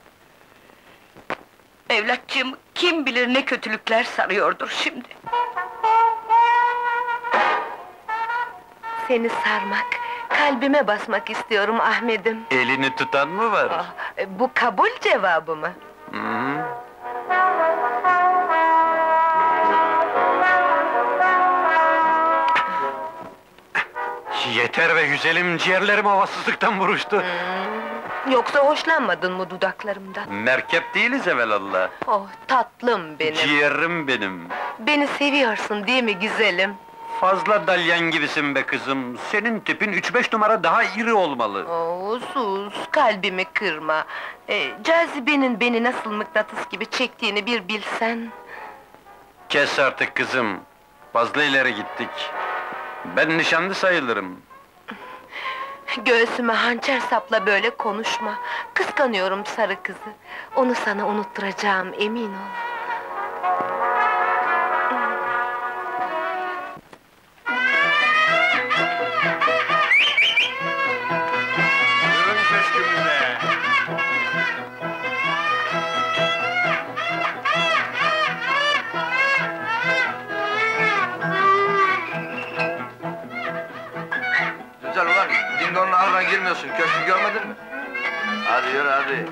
Evlatçığım kim bilir ne kötülükler sarıyordur şimdi. Seni sarmak, kalbime basmak istiyorum Ahmet'im. Elini tutan mı var? Ah, e, bu kabul cevabı mı? Hı -hı. Yeter be güzelim, ciğerlerim havasızlıktan buruştu. Hmm, yoksa hoşlanmadın mı dudaklarımdan? Merkep değiliz evelallah. Oh, tatlım benim! Ciğerim benim. Beni seviyorsun değil mi güzelim? Fazla dalyan gibisin be kızım. Senin tipin üç beş numara daha iri olmalı. Oo, sus, kalbimi kırma. Ee, cazibenin beni nasıl mıknatıs gibi çektiğini bir bilsen. Kes artık kızım. Fazla ileri gittik. Ben nişanlı sayılırım. Göğsüme hançer sapla böyle konuşma. Kıskanıyorum sarı kızı. Onu sana unutturacağım, emin ol. Buyurun köşkümüze. Güzel ulan, dingonun ağrına girmiyorsun, köşkü görmedin mi? Hadi yürü hadi.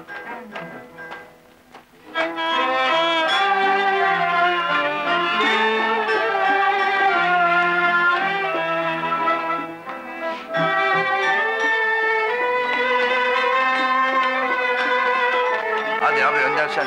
Hadi abi, önden sen.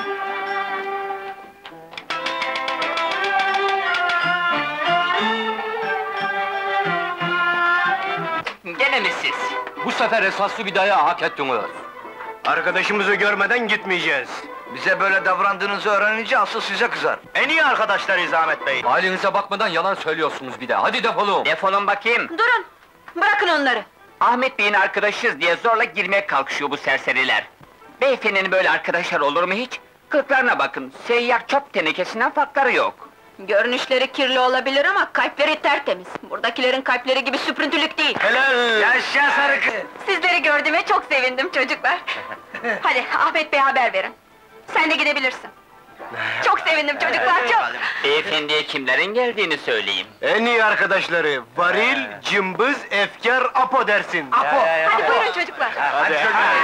Gene mi siz? Bu sefer esaslı bir dayağı hak ettiniz. Arkadaşımızı görmeden gitmeyeceğiz. Bize böyle davrandığınızı öğrenince asıl size kızar. En iyi arkadaşlarıyız Ahmet Bey. Halinize bakmadan yalan söylüyorsunuz bir de. Hadi defolun. Defolun bakayım. Durun! Bırakın onları! Ahmet Bey'in arkadaşıyız diye zorla girmeye kalkışıyor bu serseriler. Beyefendinin böyle arkadaşlar olur mu hiç? Kırklarına bakın, seyyar çöp tenekesinden farkları yok. Görünüşleri kirli olabilir ama kalpleri tertemiz. Buradakilerin kalpleri gibi süprüntülük değil. Helal! Yaşa sarı kız! Sizleri gördüğüme çok sevindim çocuklar. Hadi Ahmet Bey'e haber verin. Sen de gidebilirsin. Çok sevindim çocuklar, çok! Beyefendiye kimlerin geldiğini söyleyeyim. En iyi arkadaşları, varil, cımbız, efkar, apo dersin. Apo! Hadi buyurun çocuklar! Hadi.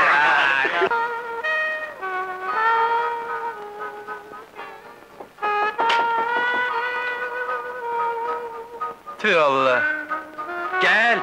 Tüh Allah! Gel!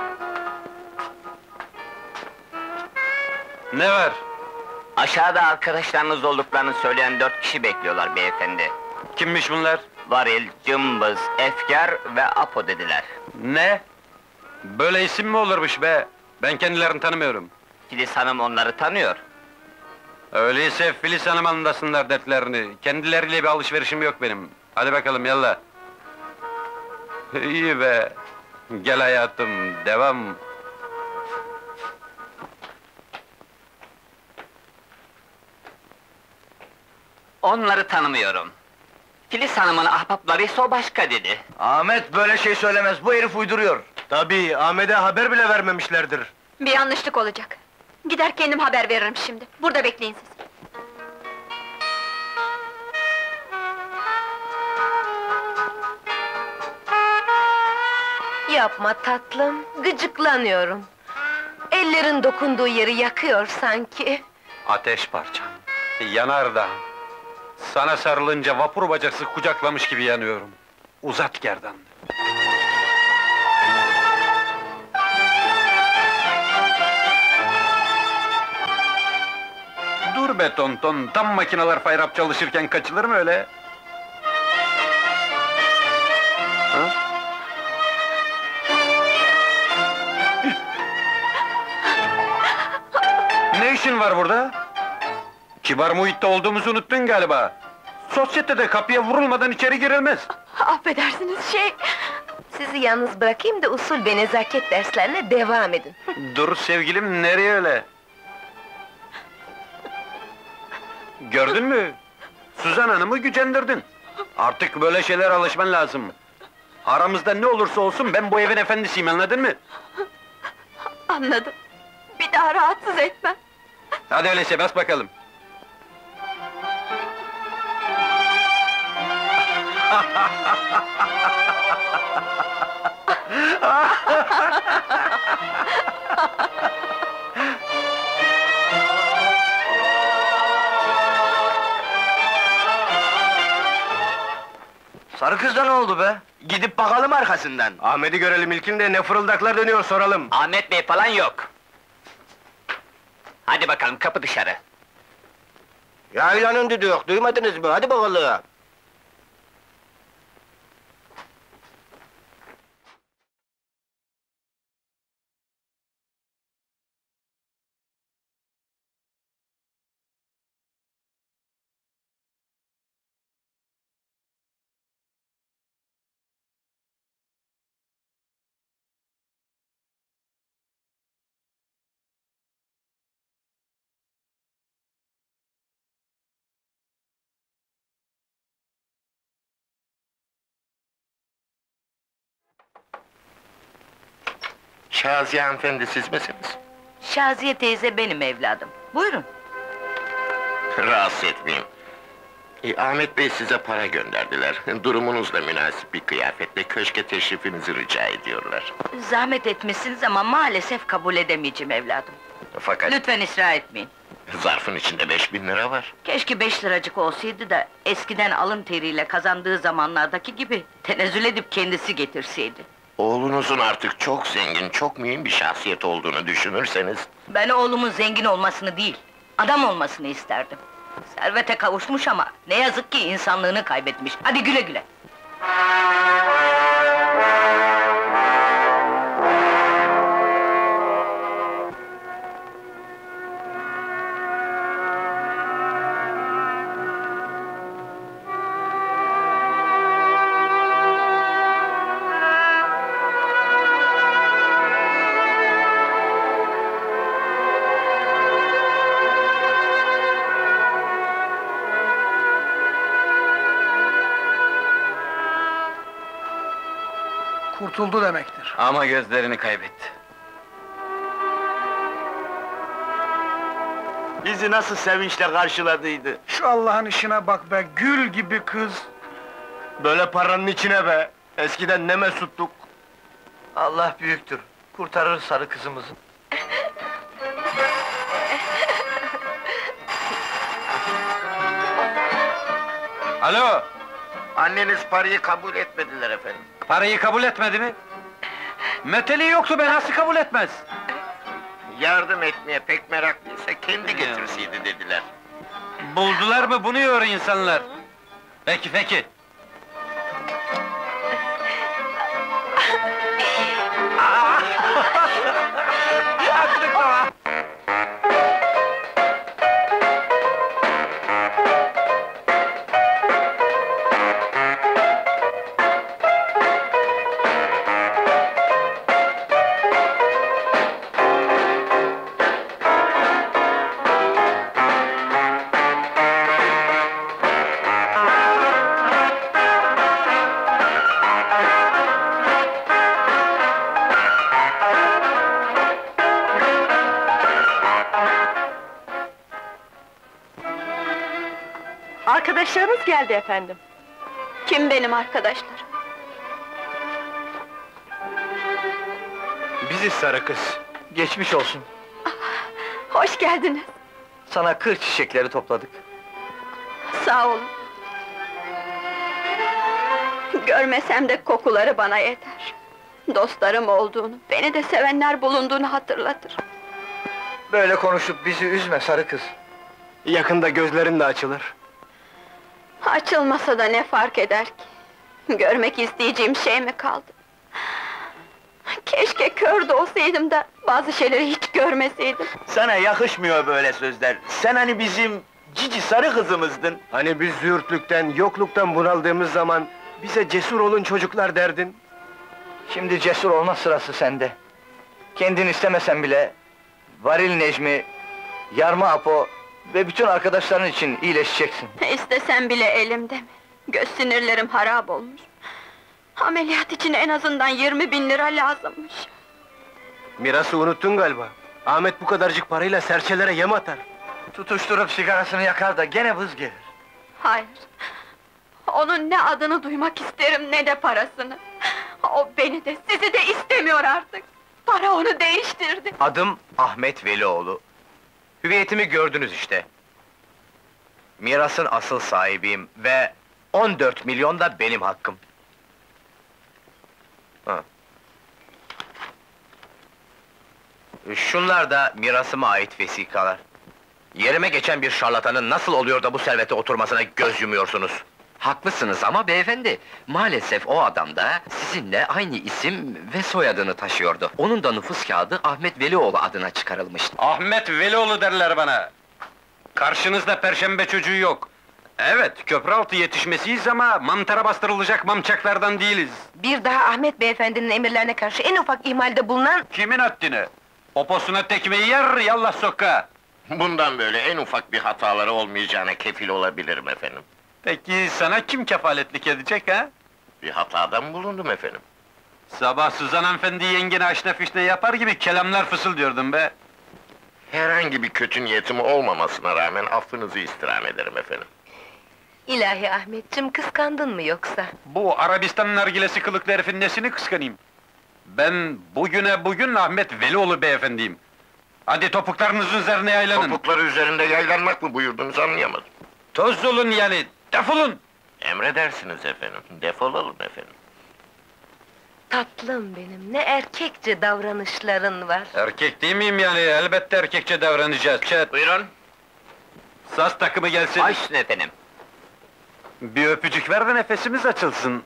Ne var? Aşağıda arkadaşlarınız olduklarını söyleyen dört kişi bekliyorlar beyefendi. Kimmiş bunlar? Varil, cımbız, efkar ve apo dediler. Ne? Böyle isim mi olurmuş be? Ben kendilerini tanımıyorum. Filiz Hanım onları tanıyor. Öyleyse Filiz Hanım anlasınlar dertlerini. Kendileriyle bir alışverişim yok benim. Hadi bakalım yallah. İyi be. Gel hayatım, devam. Onları tanımıyorum. Filiz Hanım'ın ahbapları ise o başka dedi. Ahmet böyle şey söylemez, bu herif uyduruyor. Tabii, Ahmet'e haber bile vermemişlerdir. Bir yanlışlık olacak. Gider kendim haber veririm şimdi. Burada bekleyin siz. Yapma tatlım, gıcıklanıyorum. Ellerin dokunduğu yeri yakıyor sanki. Ateş parçam, yanardağ. Sana sarılınca vapur bacası kucaklamış gibi yanıyorum. Uzat gerdan. Dur be tonton, tam makineler fayrap çalışırken kaçılır mı öyle? Ha? Ne işin var burada? Kibar muhitte olduğumuzu unuttun galiba. Sosyetede kapıya vurulmadan içeri girilmez. Affedersiniz, şey... Sizi yalnız bırakayım da usul ve nezaket derslerine devam edin. Dur sevgilim, nereye öyle? Gördün mü? Suzan Hanım'ı gücendirdin. Artık böyle şeylere alışman lazım. Aramızda ne olursa olsun ben bu evin efendisiyim, anladın mı? Anladım. Bir daha rahatsız etmem. Hadi öyleyse bas bakalım. Sarı kızda ne oldu be? Gidip bakalım arkasından. Ahmet'i görelim ilkinde, ne fırıldaklar dönüyor soralım. Ahmet Bey falan yok. Hadi bakalım, kapı dışarı. Yaylanın düdüğü yok, duymadınız mı? Hadi bakalım. Şaziye hanımefendi siz misiniz? Şaziye teyze benim evladım. Buyurun. Rahatsız etmeyeyim. E, Ahmet Bey size para gönderdiler. Durumunuzla münasip bir kıyafetle köşke teşrifinizi rica ediyorlar. Zahmet etmişsiniz ama maalesef kabul edemeyeceğim evladım. Fakat Lütfen ısrar etmeyin. zarfın içinde beş bin lira var. Keşke beş liracık olsaydı da eskiden alın teriyle kazandığı zamanlardaki gibi tenezzül edip kendisi getirseydi. Oğlunuzun artık çok zengin, çok mühim bir şahsiyet olduğunu düşünürseniz... Ben oğlumun zengin olmasını değil, adam olmasını isterdim. Servete kavuşmuş ama ne yazık ki insanlığını kaybetmiş. Hadi güle güle. Kurtuldu demektir. Ama gözlerini kaybetti. Bizi nasıl sevinçle karşıladıydı. Şu Allah'ın işine bak be, gül gibi kız! Böyle paranın içine be! Eskiden ne mesuttuk! Allah büyüktür. Kurtarır sarı kızımızı. Alo! Anneniz parayı kabul etmediler efendim. Parayı kabul etmedi mi? Meteli yoktu be, nasıl kabul etmez? Yardım etmeye pek meraklıysa kendi getirseydi dediler. Buldular mı bunu yiyor insanlar? Peki peki. Arkadaşlarımız geldi efendim. Kim benim arkadaşlarım? Biziz sarı kız. Geçmiş olsun. Hoş geldiniz. Sana kır çiçekleri topladık. Sağ olun. Görmesem de kokuları bana yeter. Dostlarım olduğunu, beni de sevenler bulunduğunu hatırlatır. Böyle konuşup bizi üzme sarı kız. Yakında gözlerin de açılır. Açılmasa da ne fark eder ki? Görmek isteyeceğim şey mi kaldı? Keşke kör de olsaydım da bazı şeyleri hiç görmeseydim. Sana yakışmıyor böyle sözler. Sen hani bizim cici sarı kızımızdın. Hani biz züğürtlükten, yokluktan bunaldığımız zaman bize cesur olun çocuklar derdin. Şimdi cesur olma sırası sende. Kendin istemesen bile... Varil Necmi, Yarma Apo ve bütün arkadaşların için iyileşeceksin. İstesem bile elimde mi? Göz sinirlerim harap olmuş. Ameliyat için en azından yirmi bin lira lazımmış. Mirası unuttun galiba. Ahmet bu kadarcık parayla serçelere yem atar. Tutuşturup sigarasını yakar da gene vız gelir. Hayır. Onun ne adını duymak isterim ne de parasını. O beni de sizi de istemiyor artık. Para onu değiştirdi. Adım Ahmet Velioğlu. Hüviyetimi gördünüz işte. Mirasın asıl sahibiyim ve on dört milyon da benim hakkım. Ha. Şunlar da mirasıma ait vesikalar. Yerime geçen bir şarlatanın nasıl oluyor da bu servete oturmasına göz yumuyorsunuz? Haklısınız ama beyefendi, maalesef o adam da sizinle aynı isim ve soyadını taşıyordu. Onun da nüfus kağıdı Ahmet Velioğlu adına çıkarılmıştı. Ahmet Velioğlu derler bana. Karşınızda perşembe çocuğu yok. Evet, köprüaltı yetişmesiyiz ama mantara bastırılacak mamçaklardan değiliz. Bir daha Ahmet beyefendinin emirlerine karşı en ufak ihmalde bulunan... Kimin haddini? Poposuna tekmeyi yer, yallah sokağa! Bundan böyle en ufak bir hataları olmayacağına kefil olabilirim efendim. Peki sana kim kefaletlik edecek ha? Bir hatadan bulundum efendim. Sabah Suzan hanımefendi yengene aşna fişne yapar gibi kelamlar fısıldıyordum be! Herhangi bir kötü niyetim olmamasına rağmen affınızı istirham ederim efendim. İlahi Ahmetciğim, kıskandın mı yoksa? Bu Arabistan nargilesi kılıklı herifin nesini kıskanayım? Ben bugüne bugün Ahmet Velioğlu beyefendiyim. Hadi topuklarınızın üzerine yaylanın! Topukları üzerinde yaylanmak mı buyurdunuz anlayamadım. Toz olun yani, defolun! Emredersiniz efendim, defolalım efendim. Tatlım benim, ne erkekçe davranışların var. Erkek değil miyim yani? Elbette erkekçe davranacağız, çet! Buyurun. Saz takımı gelsin! Açsın efendim. Bir öpücük ver de nefesimiz açılsın!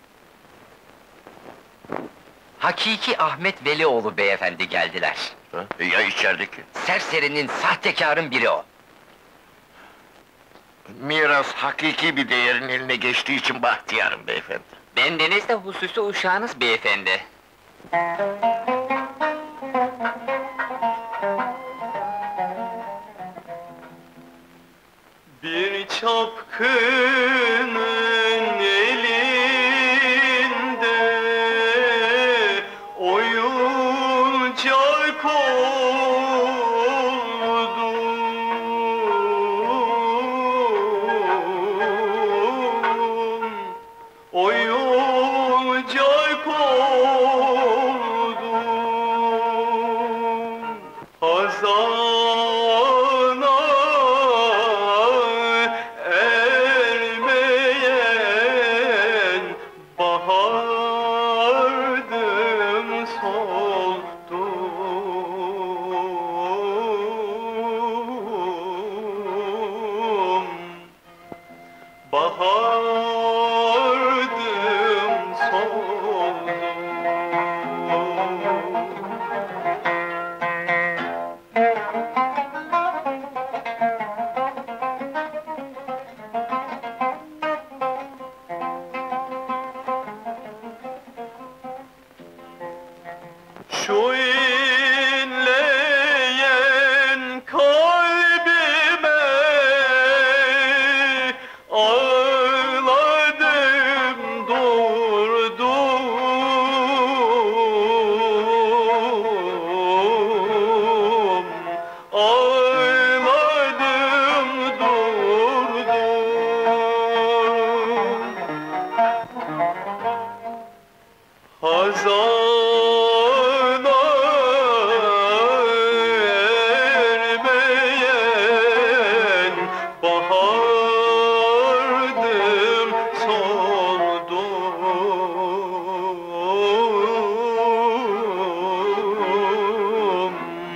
Hakiki Ahmet Velioğlu beyefendi geldiler. Ha? Ya içerideki? Serserinin, sahtekarın biri o. Miras hakiki bir değerin eline geçtiği için bahtiyarım beyefendi. Bendeniz de hususi uşağınız beyefendi. Bir çapkının elinde oyuncak oldum, oyuncak oldum, hazana ermeyen bahardım, soldum, bahardım, soldum. Şu inleyen kalbime ağladım durdum, ağladım durdum, hazana ermeyen bahardım, soldum,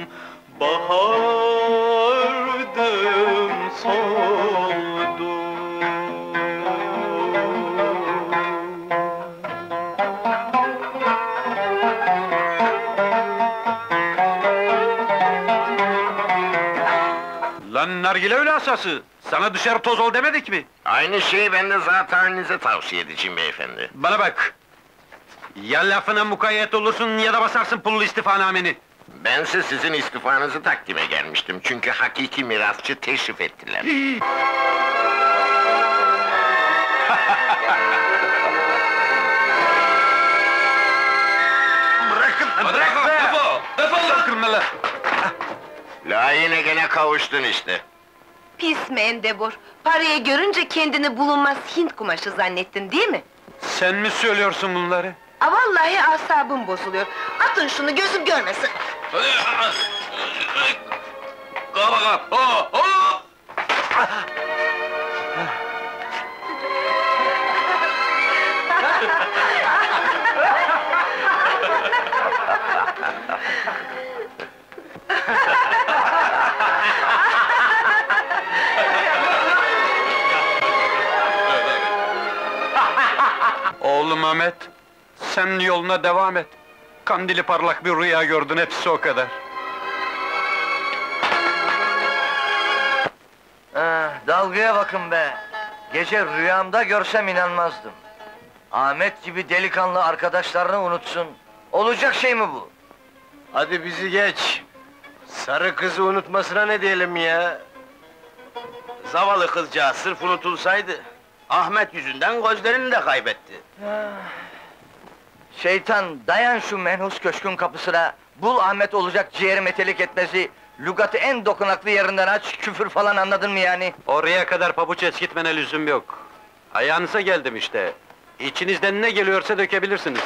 bahardım, soldum. Lan nargile öyle asası! Sana dışarı toz ol demedik mi? Aynı şeyi ben de zaten halinize tavsiye edeceğim beyefendi. Bana bak! Ya lafına mukayyet olursun ya da basarsın pullu istifanameni! Bense sizin istifanızı takdime gelmiştim, çünkü hakiki mirasçı teşrif ettiler. Bırakın! Bırak be! Defol! Defol! Bırakın lan! Layığına gene kavuştun işte. Pis mendebur, parayı görünce kendini bulunmaz Hint kumaşı zannettin değil mi? Sen mi söylüyorsun bunları? A vallahi asabım bozuluyor. Atın şunu, gözüm görmesin. Kapa kap! Ho! Ho! Oğlum Ahmet, sen yoluna devam et. Kandili parlak bir rüya gördün, hepsi o kadar. Ah, dalgaya bakın be! Gece rüyamda görsem inanmazdım. Ahmet gibi delikanlı arkadaşlarını unutsun. Olacak şey mi bu? Hadi bizi geç! Sarı kızı unutmasına ne diyelim ya? Zavallı kızcağız sırf unutulsaydı, Ahmet yüzünden gözlerini de kaybetti. Şeytan, dayan şu menhus köşkün kapısına, bul Ahmet olacak ciğeri metelik etmesi, lügatı en dokunaklı yerinden aç, küfür falan anladın mı yani? Oraya kadar pabuç eskitmene lüzum yok. Ayağınıza geldim işte. İçinizden ne geliyorsa dökebilirsiniz.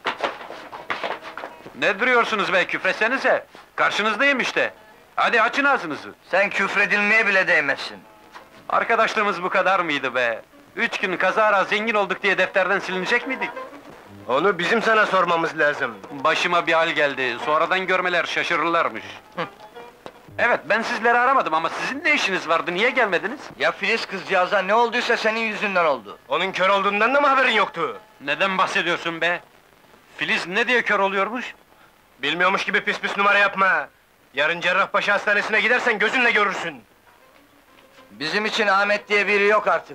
Ne duruyorsunuz be, küfresenize! Karşınızdayım işte! Hadi açın ağzınızı! Sen küfredilmeye bile değmezsin. Arkadaşlığımız bu kadar mıydı be? Üç gün kazara zengin olduk diye defterden silinecek miydik? Onu bizim sana sormamız lazım. Başıma bir hal geldi, sonradan görmeler şaşırırlarmış. Evet, ben sizleri aramadım ama sizin ne işiniz vardı, niye gelmediniz? Ya Filiz kızcağıza ne olduysa senin yüzünden oldu. Onun kör olduğundan da mı haberin yoktu? Neden bahsediyorsun be? Filiz ne diye kör oluyormuş? Bilmiyormuş gibi pis pis numara yapma! Yarın Cerrahpaşa Hastanesi'ne gidersen gözünle görürsün! Bizim için Ahmet diye biri yok artık.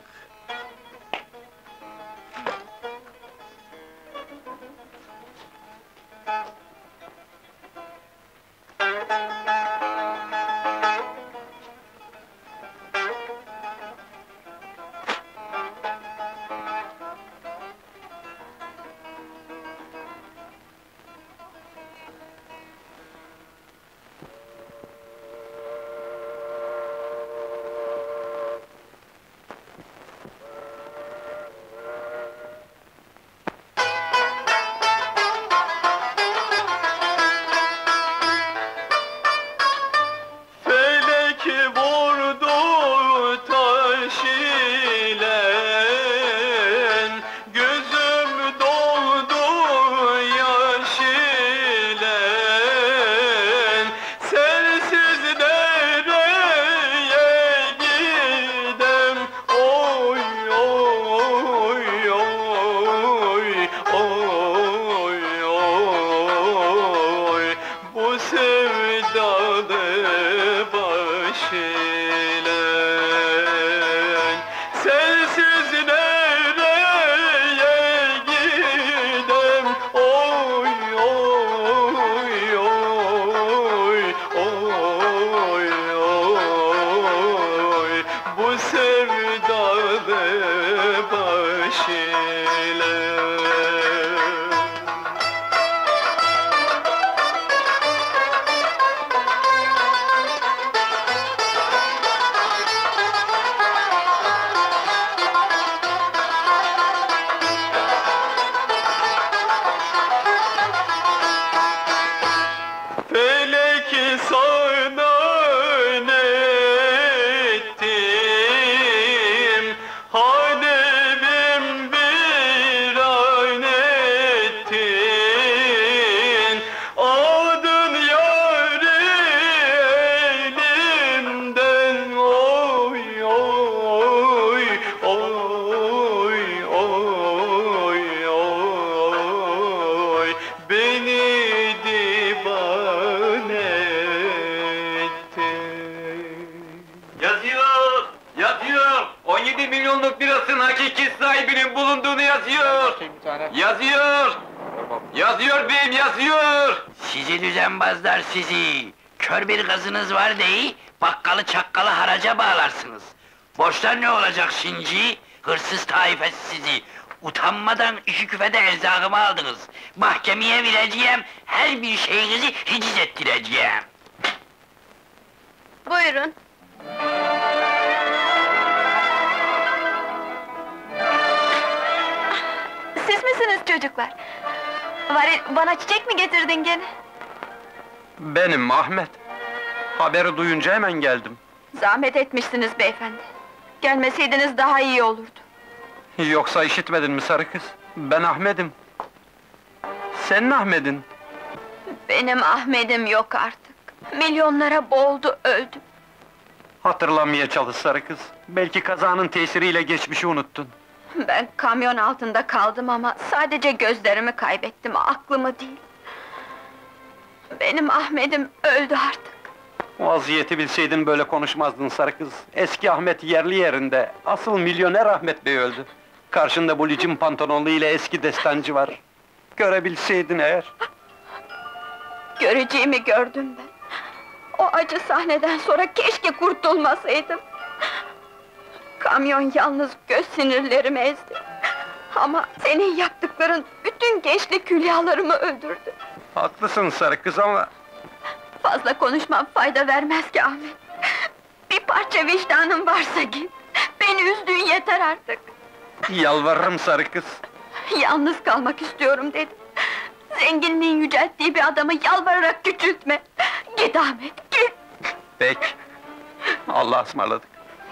Yazıyor! Yazıyor beyim, yazıyor! Sizi düzenbazlar sizi! Kör bir kızınız var deyi, bakkalı çakkalı haraca bağlarsınız. Borçlar ne olacak şimdi? Hırsız taifesi sizi! Utanmadan iki küfede erzakımı aldınız. Mahkemeye vereceğim, her bir şeyinizi hiciz ettireceğim. Buyurun. Siz misiniz çocuklar? Varil, bana çiçek mi getirdin gene? Benim Ahmet. Haberi duyunca hemen geldim. Zahmet etmişsiniz beyefendi. Gelmeseydiniz daha iyi olurdu. Yoksa işitmedin mi sarı kız? Ben Ahmet'im. Senin Ahmet'in. Benim Ahmet'im yok artık. Milyonlara boğuldu, öldü. Hatırlamaya çalış sarı kız. Belki kazanın tesiriyle geçmişi unuttun. Ben kamyon altında kaldım ama sadece gözlerimi kaybettim, aklımı değil. Benim Ahmet'im öldü artık. Vaziyeti bilseydin böyle konuşmazdın sarı kız. Eski Ahmet yerli yerinde, asıl milyoner Ahmet Bey öldü. Karşında bu licin pantolonlu ile eski destancı var. Görebilseydin eğer. Göreceğimi gördüm ben. O acı sahneden sonra keşke kurtulmasaydım. Kamyon yalnız göz sinirlerimi ezdi. Ama senin yaptıkların bütün gençlik hülyalarımı öldürdü. Haklısın sarı kız ama... Fazla konuşmam fayda vermez ki Ahmet. Bir parça vicdanın varsa git. Beni üzdüğün yeter artık. Yalvarırım sarı kız. Yalnız kalmak istiyorum dedim. Zenginliğin yücelttiği bir adamı yalvararak küçültme. Git Ahmet, git! Peki. Allah'a ısmarladık.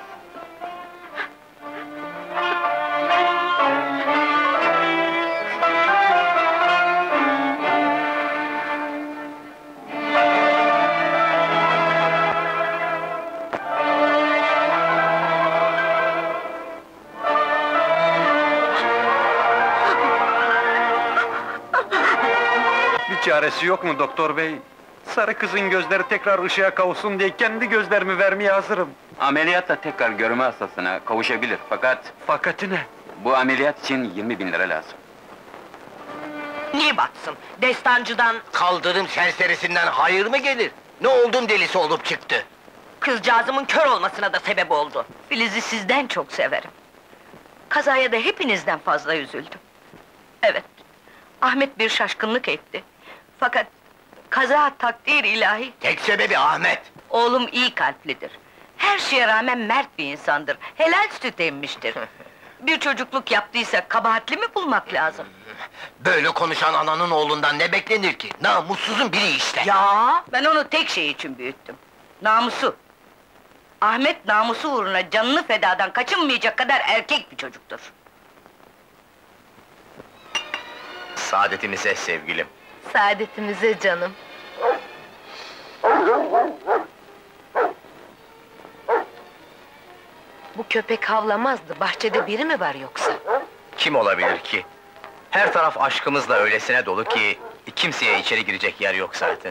Bir çaresi yok mu doktor bey? Sarı kızın gözleri tekrar ışığa kavuşsun diye kendi gözlerimi vermeye hazırım. Ameliyatla tekrar görme hastasına kavuşabilir fakat... Fakatı ne? Bu ameliyat için yirmi bin lira lazım. Niye batsın? Destancıdan... Kaldırım serserisinden hayır mı gelir? Ne oldum delisi olup çıktı? Kızcağızımın kör olmasına da sebep oldu. Filiz'i sizden çok severim. Kazaya da hepinizden fazla üzüldüm. Evet, Ahmet bir şaşkınlık etti. Fakat kaza takdir ilahi. Tek sebebi Ahmet. Oğlum iyi kalplidir. Her şeye rağmen mert bir insandır. Helal süt emmiştir. Bir çocukluk yaptıysa kabahatli mi bulmak lazım? Böyle konuşan ananın oğlundan ne beklenir ki? Namussuzun biri işte. Ya, ben onu tek şey için büyüttüm. Namusu. Ahmet namusu uğruna canını fedadan kaçınmayacak kadar erkek bir çocuktur. Saadetimize sevgilim. Saadetimize canım. Bu köpek havlamazdı, bahçede biri mi var yoksa? Kim olabilir ki? Her taraf aşkımızla öylesine dolu ki... ...kimseye içeri girecek yer yok zaten.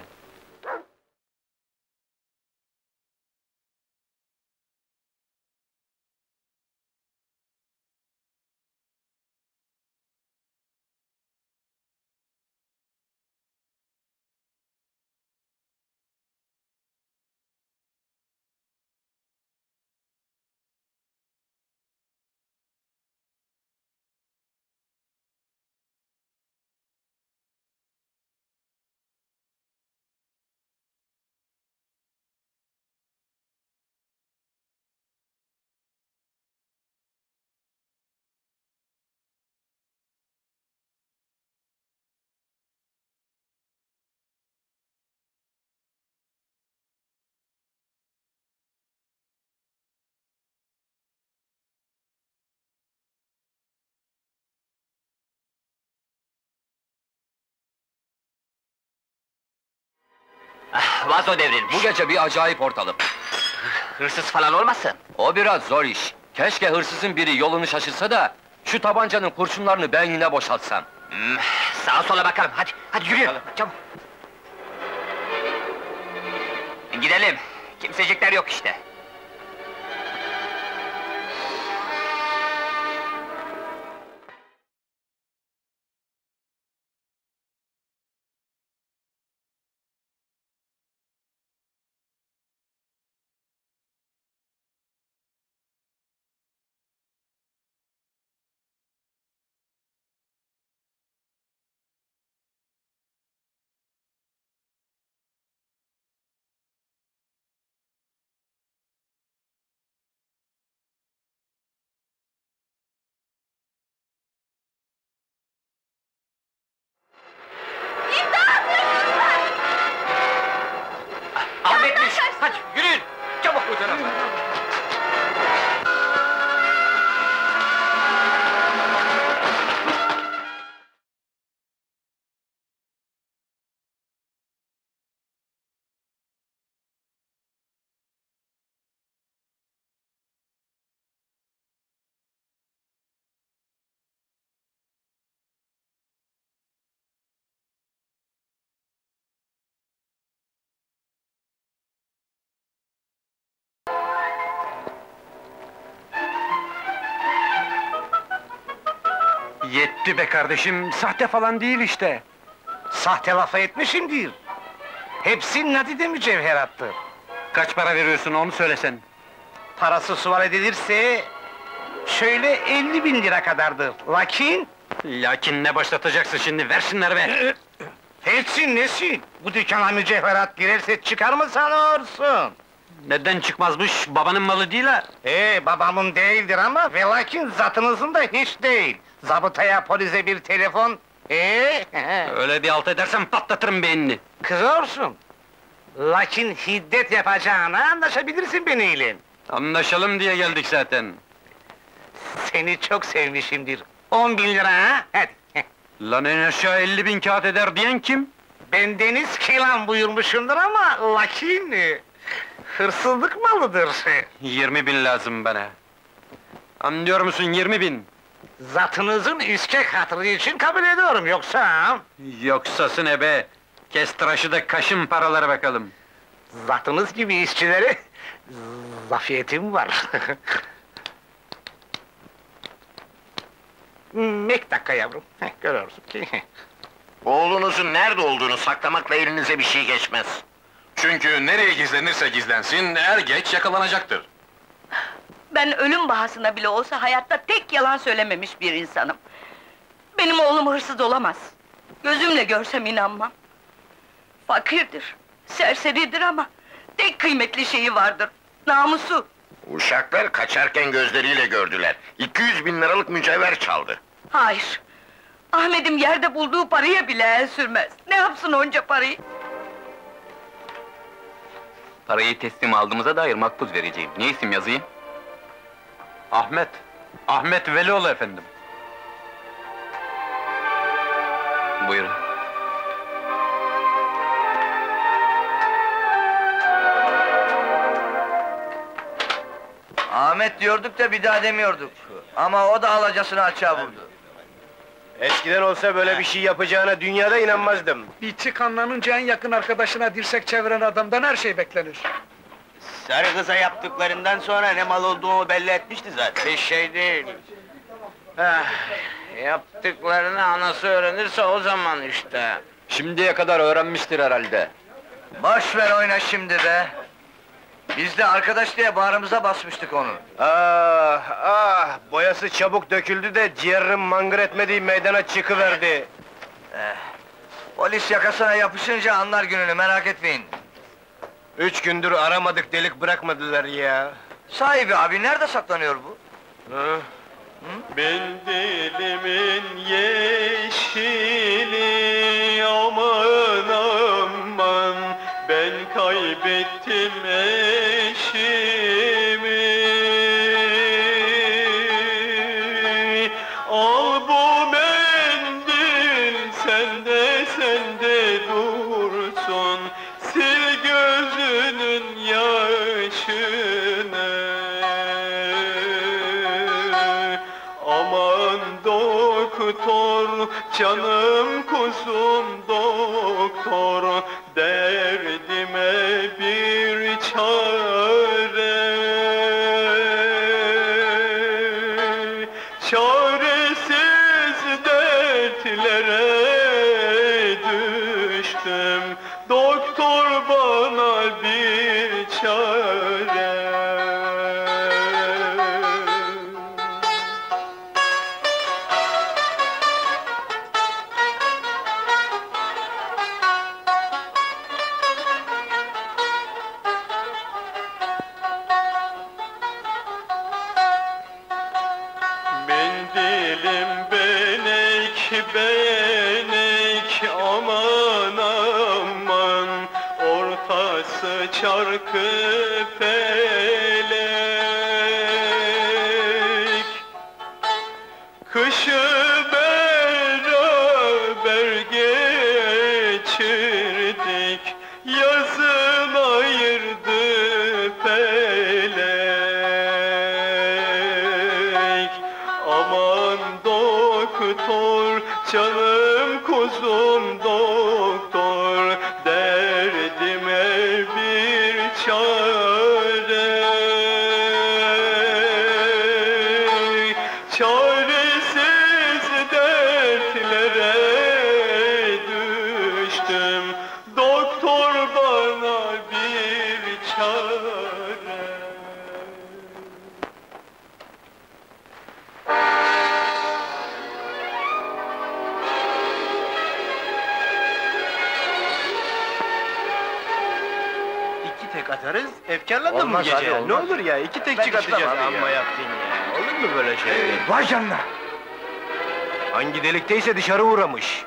Vazo devrilmiş. Bu gece bir acayip ortalık. Hırsız falan olmasın? O biraz zor iş. Keşke hırsızın biri yolunu şaşırsa da... ...şu tabancanın kurşunlarını ben yine boşaltsam. Hmm, sağa sola bakalım, hadi, hadi yürüyün, çabuk! Gidelim, kimsecikler yok işte. Ahmetmiş, hadi yürüyün! Çabuk bu tarafa! Yetti be kardeşim, sahte falan değil işte. Sahte lafa etmişimdir. Hepsi nadide mücevherattır. Kaç para veriyorsun onu söylesen. Parası sual edilirse... şöyle elli bin lira kadardır. Lakin... Lakin ne başlatacaksın şimdi, ver şunları ver! Etsin nesin? Bu dükkana mücevherat girerse çıkar mı sanıyorsun? Neden çıkmazmış, babanın malı değil ha? Ee, babamın değildir ama ve lakin zatınızın da hiç değil. Zabıtaya, polise bir telefon... Ee? Öyle bir alt edersen patlatırım beynini! Kızıyorsun. Lakin hiddet yapacağına anlaşabilirsin beniyle. Anlaşalım diye geldik zaten. Seni çok sevmişimdir. On bin lira ha? Hadi. Lan en aşağı elli bin kağıt eder diyen kim? Ben deniz kelam buyurmuşumdur ama lakin... e, hırsızlık malıdır. Yirmi bin lazım bana. Anlıyor musun, yirmi bin? Zatınızın üskek hatırı için kabul ediyorum, yoksa... Yoksası ne be? Kes tıraşı da kaşın paraları bakalım. Zatınız gibi işçilere... zafiyetim var. Mek dakika yavrum, heh, görüyorsun ki... Oğlunuzun nerede olduğunu saklamakla elinize bir şey geçmez. Çünkü nereye gizlenirse gizlensin, er geç yakalanacaktır. Ben ölüm bahasına bile olsa hayatta tek yalan söylememiş bir insanım. Benim oğlum hırsız olamaz. Gözümle görsem inanmam. Fakirdir, serseridir ama tek kıymetli şeyi vardır, namusu. Uşaklar kaçarken gözleriyle gördüler. iki yüz bin liralık mücevher çaldı. Hayır, Ahmet'im yerde bulduğu paraya bile el sürmez. Ne yapsın onca parayı? Parayı teslim aldığımıza dair makbuz vereceğim. Ne isim yazayım? Ahmet, Ahmet Velioğlu efendim. Buyurun. Ahmet diyorduk da bir daha demiyorduk. Ama o da alacasını açığa vurdu. Eskiden olsa böyle bir şey yapacağına dünyada inanmazdım. Bir tıkanlanınca en yakın arkadaşına dirsek çeviren adamdan her şey beklenir. Sarı kıza yaptıklarından sonra ne mal olduğunu belli etmişti zaten. Bir şey değil. Ah, yaptıklarını anası öğrenirse o zaman işte. Şimdiye kadar öğrenmiştir herhalde. Boş ver oyna şimdi be! Biz de arkadaş diye bağrımıza basmıştık onu. Ah, ah! Boyası çabuk döküldü de ciğerim mangır etmediği meydana çıkıverdi. Eh, polis yakasına yapışınca anlar gününü, merak etmeyin. Üç gündür aramadık, delik bırakmadılar ya. Sahibi abi, nerede saklanıyor bu? Hı? Mendilimin yeşili aman aman, ben kaybettim eşimi. Al bu mendil sende sende dursun, sil gözünün yaşını. Aman doktor, canım kuzum doktor, derdime bir çare. Çaresiz dertlere düştüm, doktor bana bir çare. Mendilim benek benek aman aman, ortası çarkı felek. Kışı beraber geçirdik, yazın ayırdı felek. Aman doktor, canım kuzum doktor, derdime bir çare. Çaresiz dertlere düştüm, doktor bana tek atarız, efkarlandın mı Olmaz gece? abi, olmaz. Ne olur ya, iki tek Ben çıkartacağız. istemem abi Amma ya. yaptın ya. Olur mu böyle şey? Vay canına! Hangi delikteyse dışarı uğramış.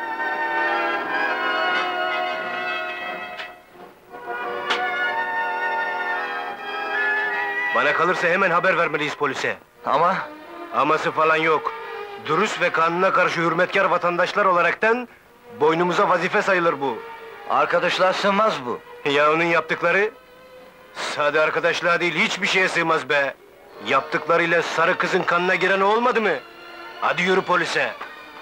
Bana kalırsa hemen haber vermeliyiz polise. Ama... Aması falan yok. Dürüst ve kanuna karşı hürmetkar vatandaşlar olaraktan... ...boynumuza vazife sayılır bu. Arkadaşlar sığmaz bu. Ya onun yaptıkları? Sade arkadaşlığa değil, hiçbir şeye sığmaz be! Yaptıklarıyla sarı kızın kanına giren olmadı mı? Hadi yürü polise!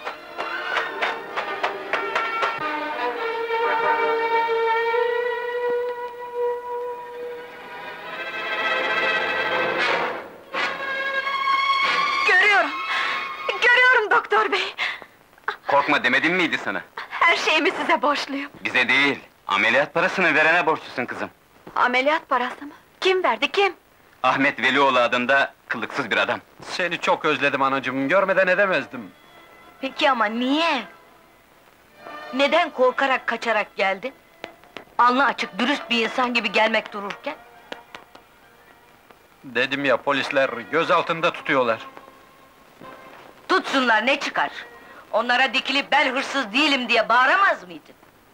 Görüyorum! Görüyorum doktor bey! Korkma demedim miydi sana? Her şeyimi size borçluyum. Bize değil, ameliyat parasını verene borçlusun kızım. Ameliyat parası mı? Kim verdi, kim? Ahmet Velioğlu adında kılıksız bir adam. Seni çok özledim anacığım, görmeden edemezdim. Peki ama niye? Neden korkarak kaçarak geldin? Alnı açık, dürüst bir insan gibi gelmek dururken? Dedim ya, polisler göz altında tutuyorlar. Tutsunlar, ne çıkar? Onlara dikilip ben hırsız değilim diye bağıramaz mıydın?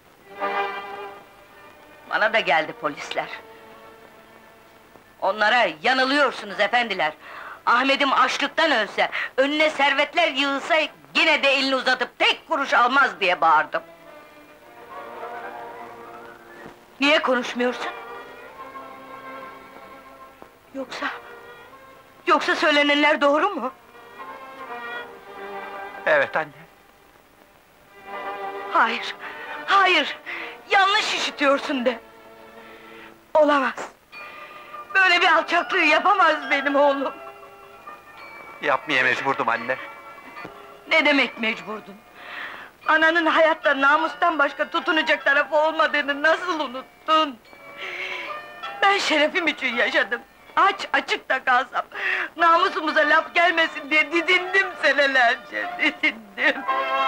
Bana da geldi polisler. Onlara yanılıyorsunuz efendiler. Ahmet'im açlıktan ölse, önüne servetler yığılsa... ...yine de elini uzatıp tek kuruş almaz diye bağırdım. Niye konuşmuyorsun? Yoksa... Yoksa söylenenler doğru mu? Evet anne. Hayır, hayır! Yanlış işitiyorsun de! Olamaz! Böyle bir alçaklığı yapamaz benim oğlum! Yapmaya mecburdum anne. Ne demek mecburdun? Ananın hayatta namustan başka tutunacak tarafı olmadığını nasıl unuttun? Ben şerefim için yaşadım. Aç, açıkta kalsam, namusumuza laf gelmesin diye didindim senelerce, didindim!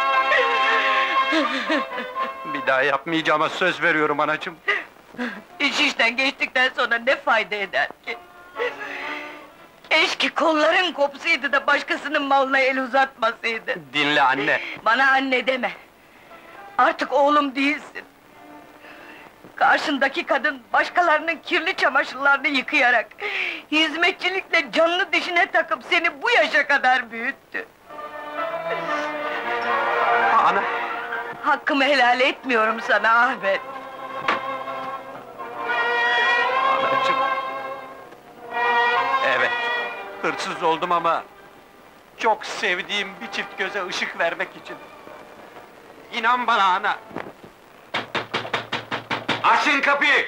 Bir daha yapmayacağıma söz veriyorum anacığım. İş işten geçtikten sonra ne fayda eder ki? Keşke kolların kopsaydı da başkasının malına el uzatmasaydın! Dinle anne! Bana anne deme! Artık oğlum değilsin! Karşındaki kadın, başkalarının kirli çamaşırlarını yıkayarak... ...hizmetçilikle canını dişine takıp seni bu yaşa kadar büyüttü! Ana! Hakkımı helal etmiyorum sana Ahmet! Anacığım! Evet, hırsız oldum ama... ...çok sevdiğim bir çift göze ışık vermek için. İnan bana ana! Açın kapıyı!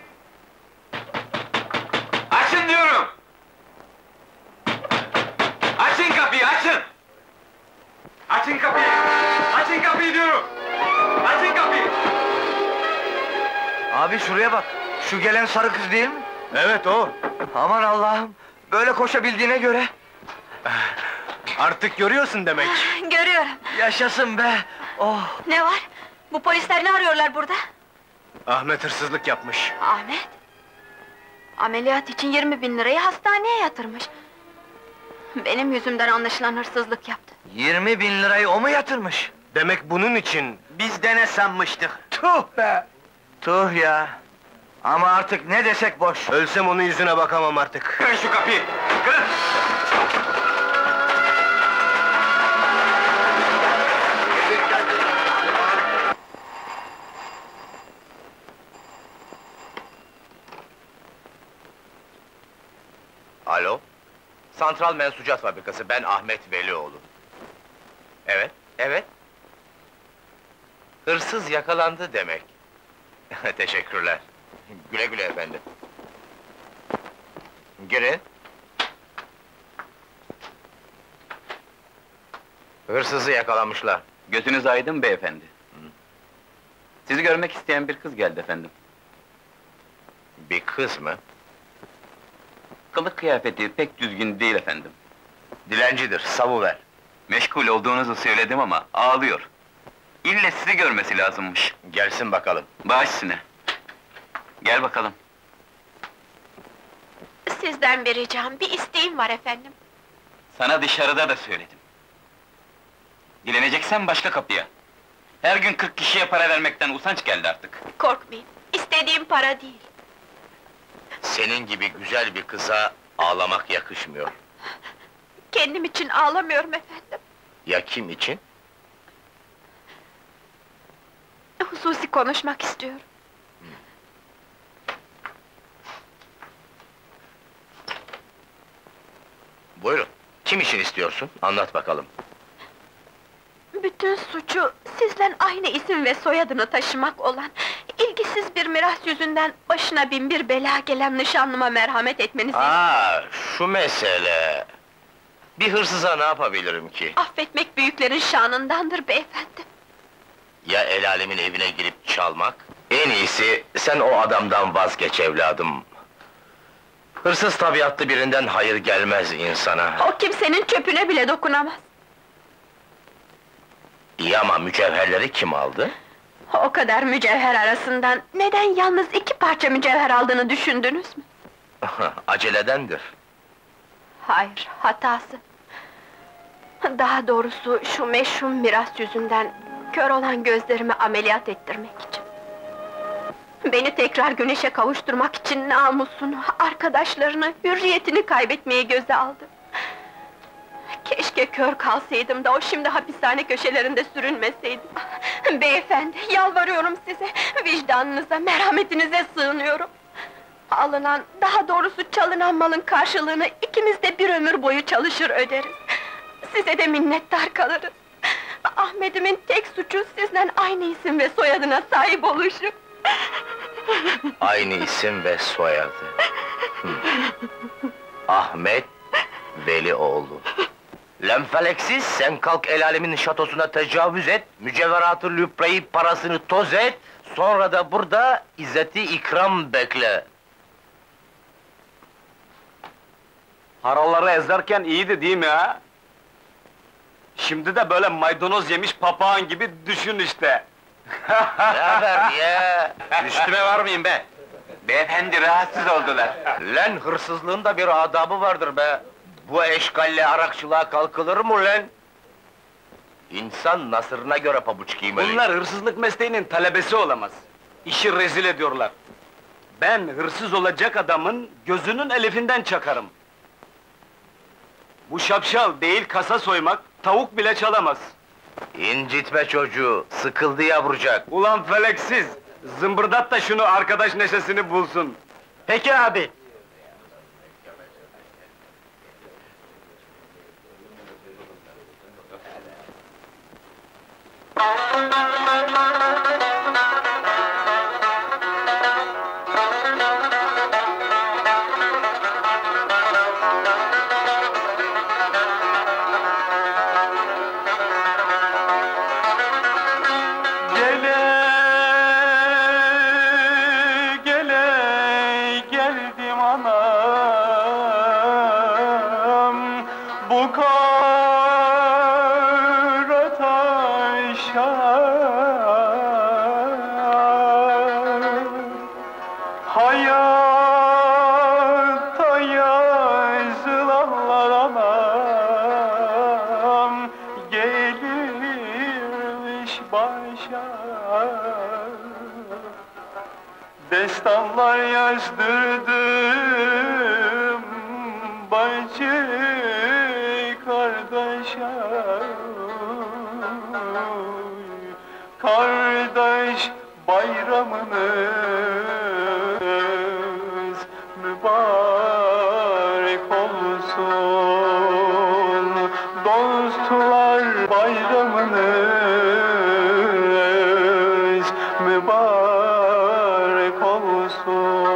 Açın diyorum! Açın kapıyı, açın! Açın kapıyı! Açın kapıyı diyorum! Açın kapıyı! Abi şuraya bak! Şu gelen sarı kız değil mi? Evet o! Aman Allah'ım! Böyle koşabildiğine göre... Artık görüyorsun demek! Görüyorum! Yaşasın be! Oh! Ne var? Bu polisler ne arıyorlar burada? Ahmet hırsızlık yapmış. Ahmet? Ameliyat için yirmi bin lirayı hastaneye yatırmış. Benim yüzümden anlaşılan hırsızlık yaptı. Yirmi bin lirayı o mu yatırmış? Demek bunun için... Biz de ne sanmıştık? Tuh be! Tuh ya! Ama artık ne desek boş! Ölsem onun yüzüne bakamam artık. Kırın şu kapıyı! Kırın! Alo? Santral Mensucat Fabrikası, ben Ahmet Velioğlu. Evet, evet. Hırsız yakalandı demek. Teşekkürler. Güle güle efendim. Girin. Hırsızı yakalamışlar. Gözünüz aydın beyefendi. Sizi görmek isteyen bir kız geldi efendim. Bir kız mı? Kılık kıyafeti pek düzgün değil efendim. Dilencidir, savuver. Meşgul olduğunuzu söyledim ama ağlıyor. İlle sizi görmesi lazımmış. Gelsin bakalım. Baş üstüne. Gel bakalım. Sizden bir ricam, bir isteğim var efendim. Sana dışarıda da söyledim. Dileneceksen başka kapıya. Her gün kırk kişiye para vermekten usanç geldi artık. Korkmayın, istediğim para değil. Senin gibi güzel bir kıza ağlamak yakışmıyor. Kendim için ağlamıyorum efendim. Ya kim için? Hususi konuşmak istiyorum. Buyurun, kim için istiyorsun? Anlat bakalım. Bütün suçu sizden aynı isim ve soyadını taşımak olan, ilgisiz bir miras yüzünden başına bin bir bela gelen nişanlıma merhamet etmenizi... Aa, şu mesele! Bir hırsıza ne yapabilirim ki? Affetmek büyüklerin şanındandır beyefendi. Ya el alemin evine girip çalmak? En iyisi sen o adamdan vazgeç evladım. Hırsız tabiatlı birinden hayır gelmez insana. O kimsenin çöpüne bile dokunamaz. İyi ama mücevherleri kim aldı? O kadar mücevher arasından neden yalnız iki parça mücevher aldığını düşündünüz mü? Aceledendir. Hayır, hatası. Daha doğrusu şu meşhum miras yüzünden kör olan gözlerimi ameliyat ettirmek için. Beni tekrar güneşe kavuşturmak için namusunu, arkadaşlarını, hürriyetini kaybetmeyi göze aldı. Keşke kör kalsaydım da o şimdi hapishane köşelerinde sürünmeseydim. Beyefendi, yalvarıyorum size, vicdanınıza, merhametinize sığınıyorum. Alınan, daha doğrusu çalınan malın karşılığını ikimiz de bir ömür boyu çalışır öderiz. Size de minnettar kalırız. Ahmet'imin tek suçu sizden aynı isim ve soyadına sahip oluşu. Aynı isim ve soyadı. Hı. Ahmet Velioğlu. Lenfeleksiz, sen kalk el alemin şatosuna tecavüz et, mücevheratı lüpreyip parasını toz et, sonra da burada izzeti ikram bekle. Haraları ezerken iyiydi değil mi ha? Şimdi de böyle maydanoz yemiş papağan gibi düşün işte. Ne haber ya? Üstüme varmayın be! Beyefendi rahatsız oldular. Lan hırsızlığın da bir adabı vardır be! Bu eşkalle arakçılığa kalkılır mı lan? İnsan nasırına göre pabuç giymeli. Bunlar hırsızlık mesleğinin talebesi olamaz. İşi rezil ediyorlar. Ben hırsız olacak adamın gözünün elifinden çakarım. Bu şapşal değil kasa soymak, tavuk bile çalamaz. İncitme çocuğu, sıkıldı yavrucak. Ulan feleksiz! Zımbırdat da şunu arkadaş neşesini bulsun. Peki abi! Destanlar yazdırdım bacı kardeşe. Kardeş bayramınız mübarek olsun. Dostlar bayramınız mübarek olsun.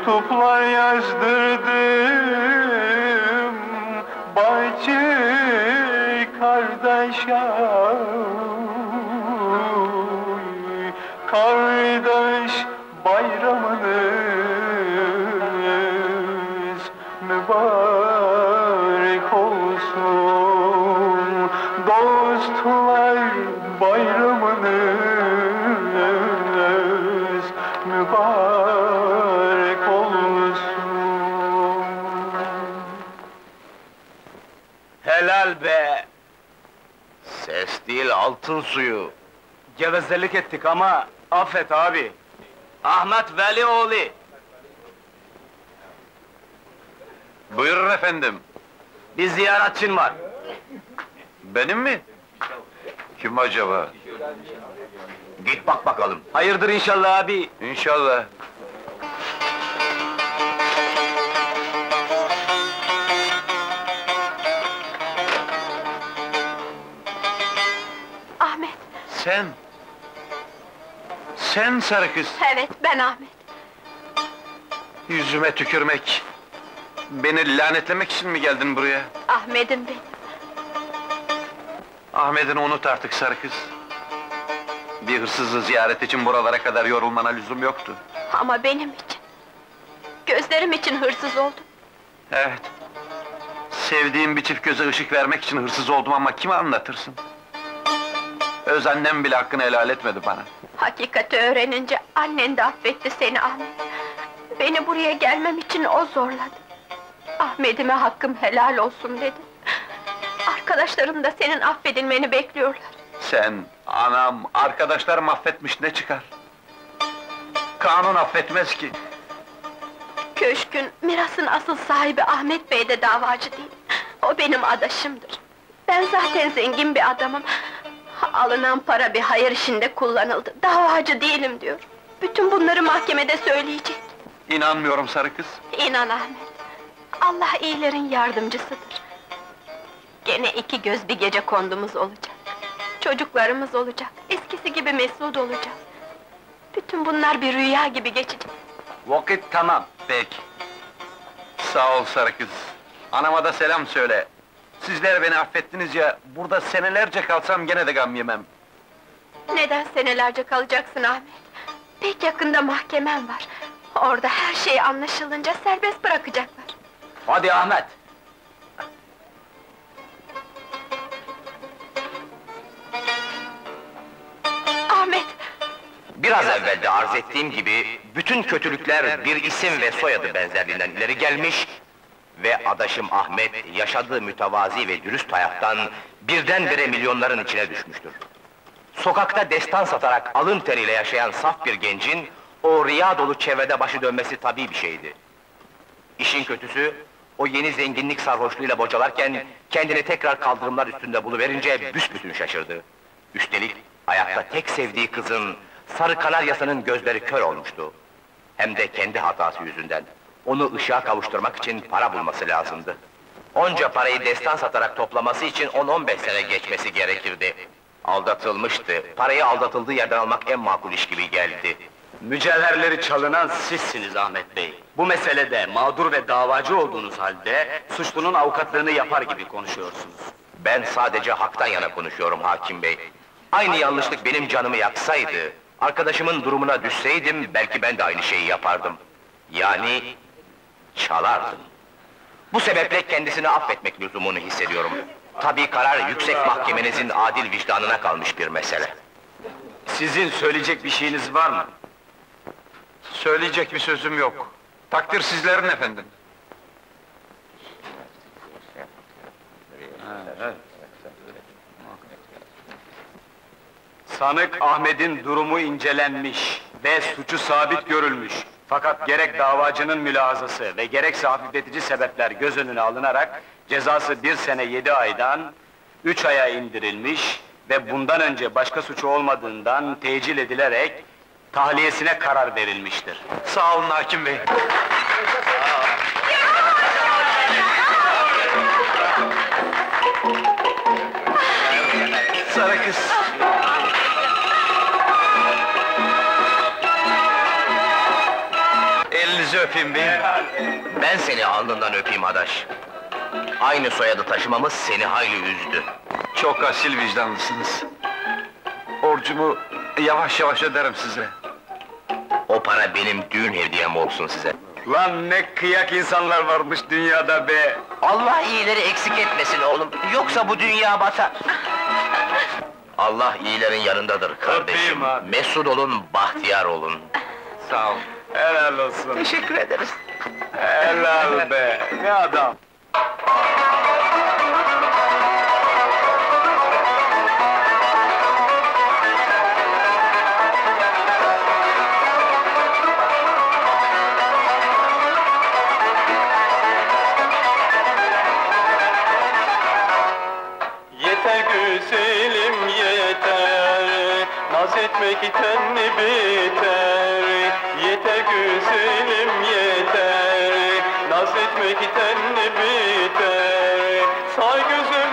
mektuplar yazdırdım bacı kardeşe. Kardeş bayramınız mübarek olsun. Dostlar bayramınız mübarek olsun. Helal be! Ses değil, altın suyu. Gevezelik ettik ama affet abi. Ahmet Velioğlu. Buyurun efendim. Bir ziyaretçin var. Benim mi? Kim acaba? Git bak bakalım. Hayırdır inşallah abi. İnşallah. Ahmet, Sen! Sen sarı kız! evet ben Ahmet. Yüzüme tükürmek! Beni lanetlemek için mi geldin buraya? Ahmet'im benim. Ahmet'ini unut artık sarı kız! Bir hırsızı ziyaret için buralara kadar yorulmana lüzum yoktu. Ama benim için, gözlerim için hırsız oldum. Evet. Sevdiğim bir çift göze ışık vermek için hırsız oldum ama kime anlatırsın? Öz annem bile hakkını helal etmedi bana. Hakikati öğrenince annen de affetti seni Ahmet. Beni buraya gelmem için o zorladı. Ahmet'ime hakkım helal olsun dedi. Arkadaşlarım da senin affedilmeni bekliyorlar. Sen, anam, arkadaşlarım affetmiş ne çıkar? Kanun affetmez ki. Köşkün, mirasın asıl sahibi Ahmet Bey de davacı değil. O benim adaşımdır. Ben zaten zengin bir adamım. Alınan para bir hayır işinde kullanıldı. Davacı değilim diyor. Bütün bunları mahkemede söyleyecek. İnanmıyorum sarı kız. İnan Ahmet. Allah iyilerin yardımcısıdır. Gene iki göz bir gece kondumuz olacak. Çocuklarımız olacak. Eskisi gibi mesut olacağız. Bütün bunlar bir rüya gibi geçecek. Vakit tamam. Peki. Sağ ol sarı kız. Anama da selam söyle. Sizler beni affettiniz ya, burada senelerce kalsam gene de gam yemem. Neden senelerce kalacaksın Ahmet? Pek yakında mahkemem var. Orada her şey anlaşılınca serbest bırakacaklar. Hadi Ahmet. Ahmet! Biraz evvel de arz ettiğim gibi, bütün kötülükler bir isim ve soyadı benzerliğinden ileri gelmiş ve adaşım Ahmet, yaşadığı mütevazi ve dürüst hayattan birdenbire milyonların içine düşmüştür. Sokakta destan satarak alın teriyle yaşayan saf bir gencin, o riya dolu çevrede başı dönmesi tabii bir şeydi. İşin kötüsü, o yeni zenginlik sarhoşluğuyla bocalarken, kendini tekrar kaldırımlar üstünde buluverince büsbütün şaşırdı. Üstelik, hayatta tek sevdiği kızın, sarı kanaryasının gözleri kör olmuştu. Hem de kendi hatası yüzünden. Onu ışığa kavuşturmak için para bulması lazımdı. Onca parayı destan satarak toplaması için on on beş sene geçmesi gerekirdi. Aldatılmıştı, parayı aldatıldığı yerden almak en makul iş gibi geldi. Mücevherleri çalınan sizsiniz Ahmet Bey. Bu meselede mağdur ve davacı olduğunuz halde, suçlunun avukatlığını yapar gibi konuşuyorsunuz. Ben sadece haktan yana konuşuyorum hakim bey. Aynı yanlışlık benim canımı yaksaydı, arkadaşımın durumuna düşseydim, belki ben de aynı şeyi yapardım. Yani, çalardım. Bu sebeple kendisini affetmek lüzumunu hissediyorum. Tabii karar yüksek mahkemenizin adil vicdanına kalmış bir mesele. Sizin söyleyecek bir şeyiniz var mı? Söyleyecek bir sözüm yok. Takdir sizlerin efendim. Sanık Ahmet'in durumu incelenmiş ve suçu sabit görülmüş. Fakat gerek davacının mülahazası ve gerekse hafifletici sebepler göz önüne alınarak cezası bir sene yedi aydan üç aya indirilmiş ve bundan önce başka suçu olmadığından tecil edilerek tahliyesine karar verilmiştir. Sağ olun hakim bey. Sarı kız. Elinizi öpeyim beyim. Ben seni alnından öpeyim adaş. Aynı soyadı taşımamız seni hayli üzdü. Çok asil vicdanlısınız. Borcumu yavaş yavaş öderim size. O para benim düğün hediyem olsun size. Lan ne kıyak insanlar varmış dünyada be! Allah iyileri eksik etmesin oğlum, yoksa bu dünya batar. Allah iyilerin yanındadır kardeşim. Mesut olun, bahtiyar olun. Sağ ol. Helal olsun. Teşekkür ederiz. Helal be, ne adam! Yeter güzelim yeter, naz etmekten ne biter. Yeter güzelim yeter, naz etmekten ne biter. Say gözüm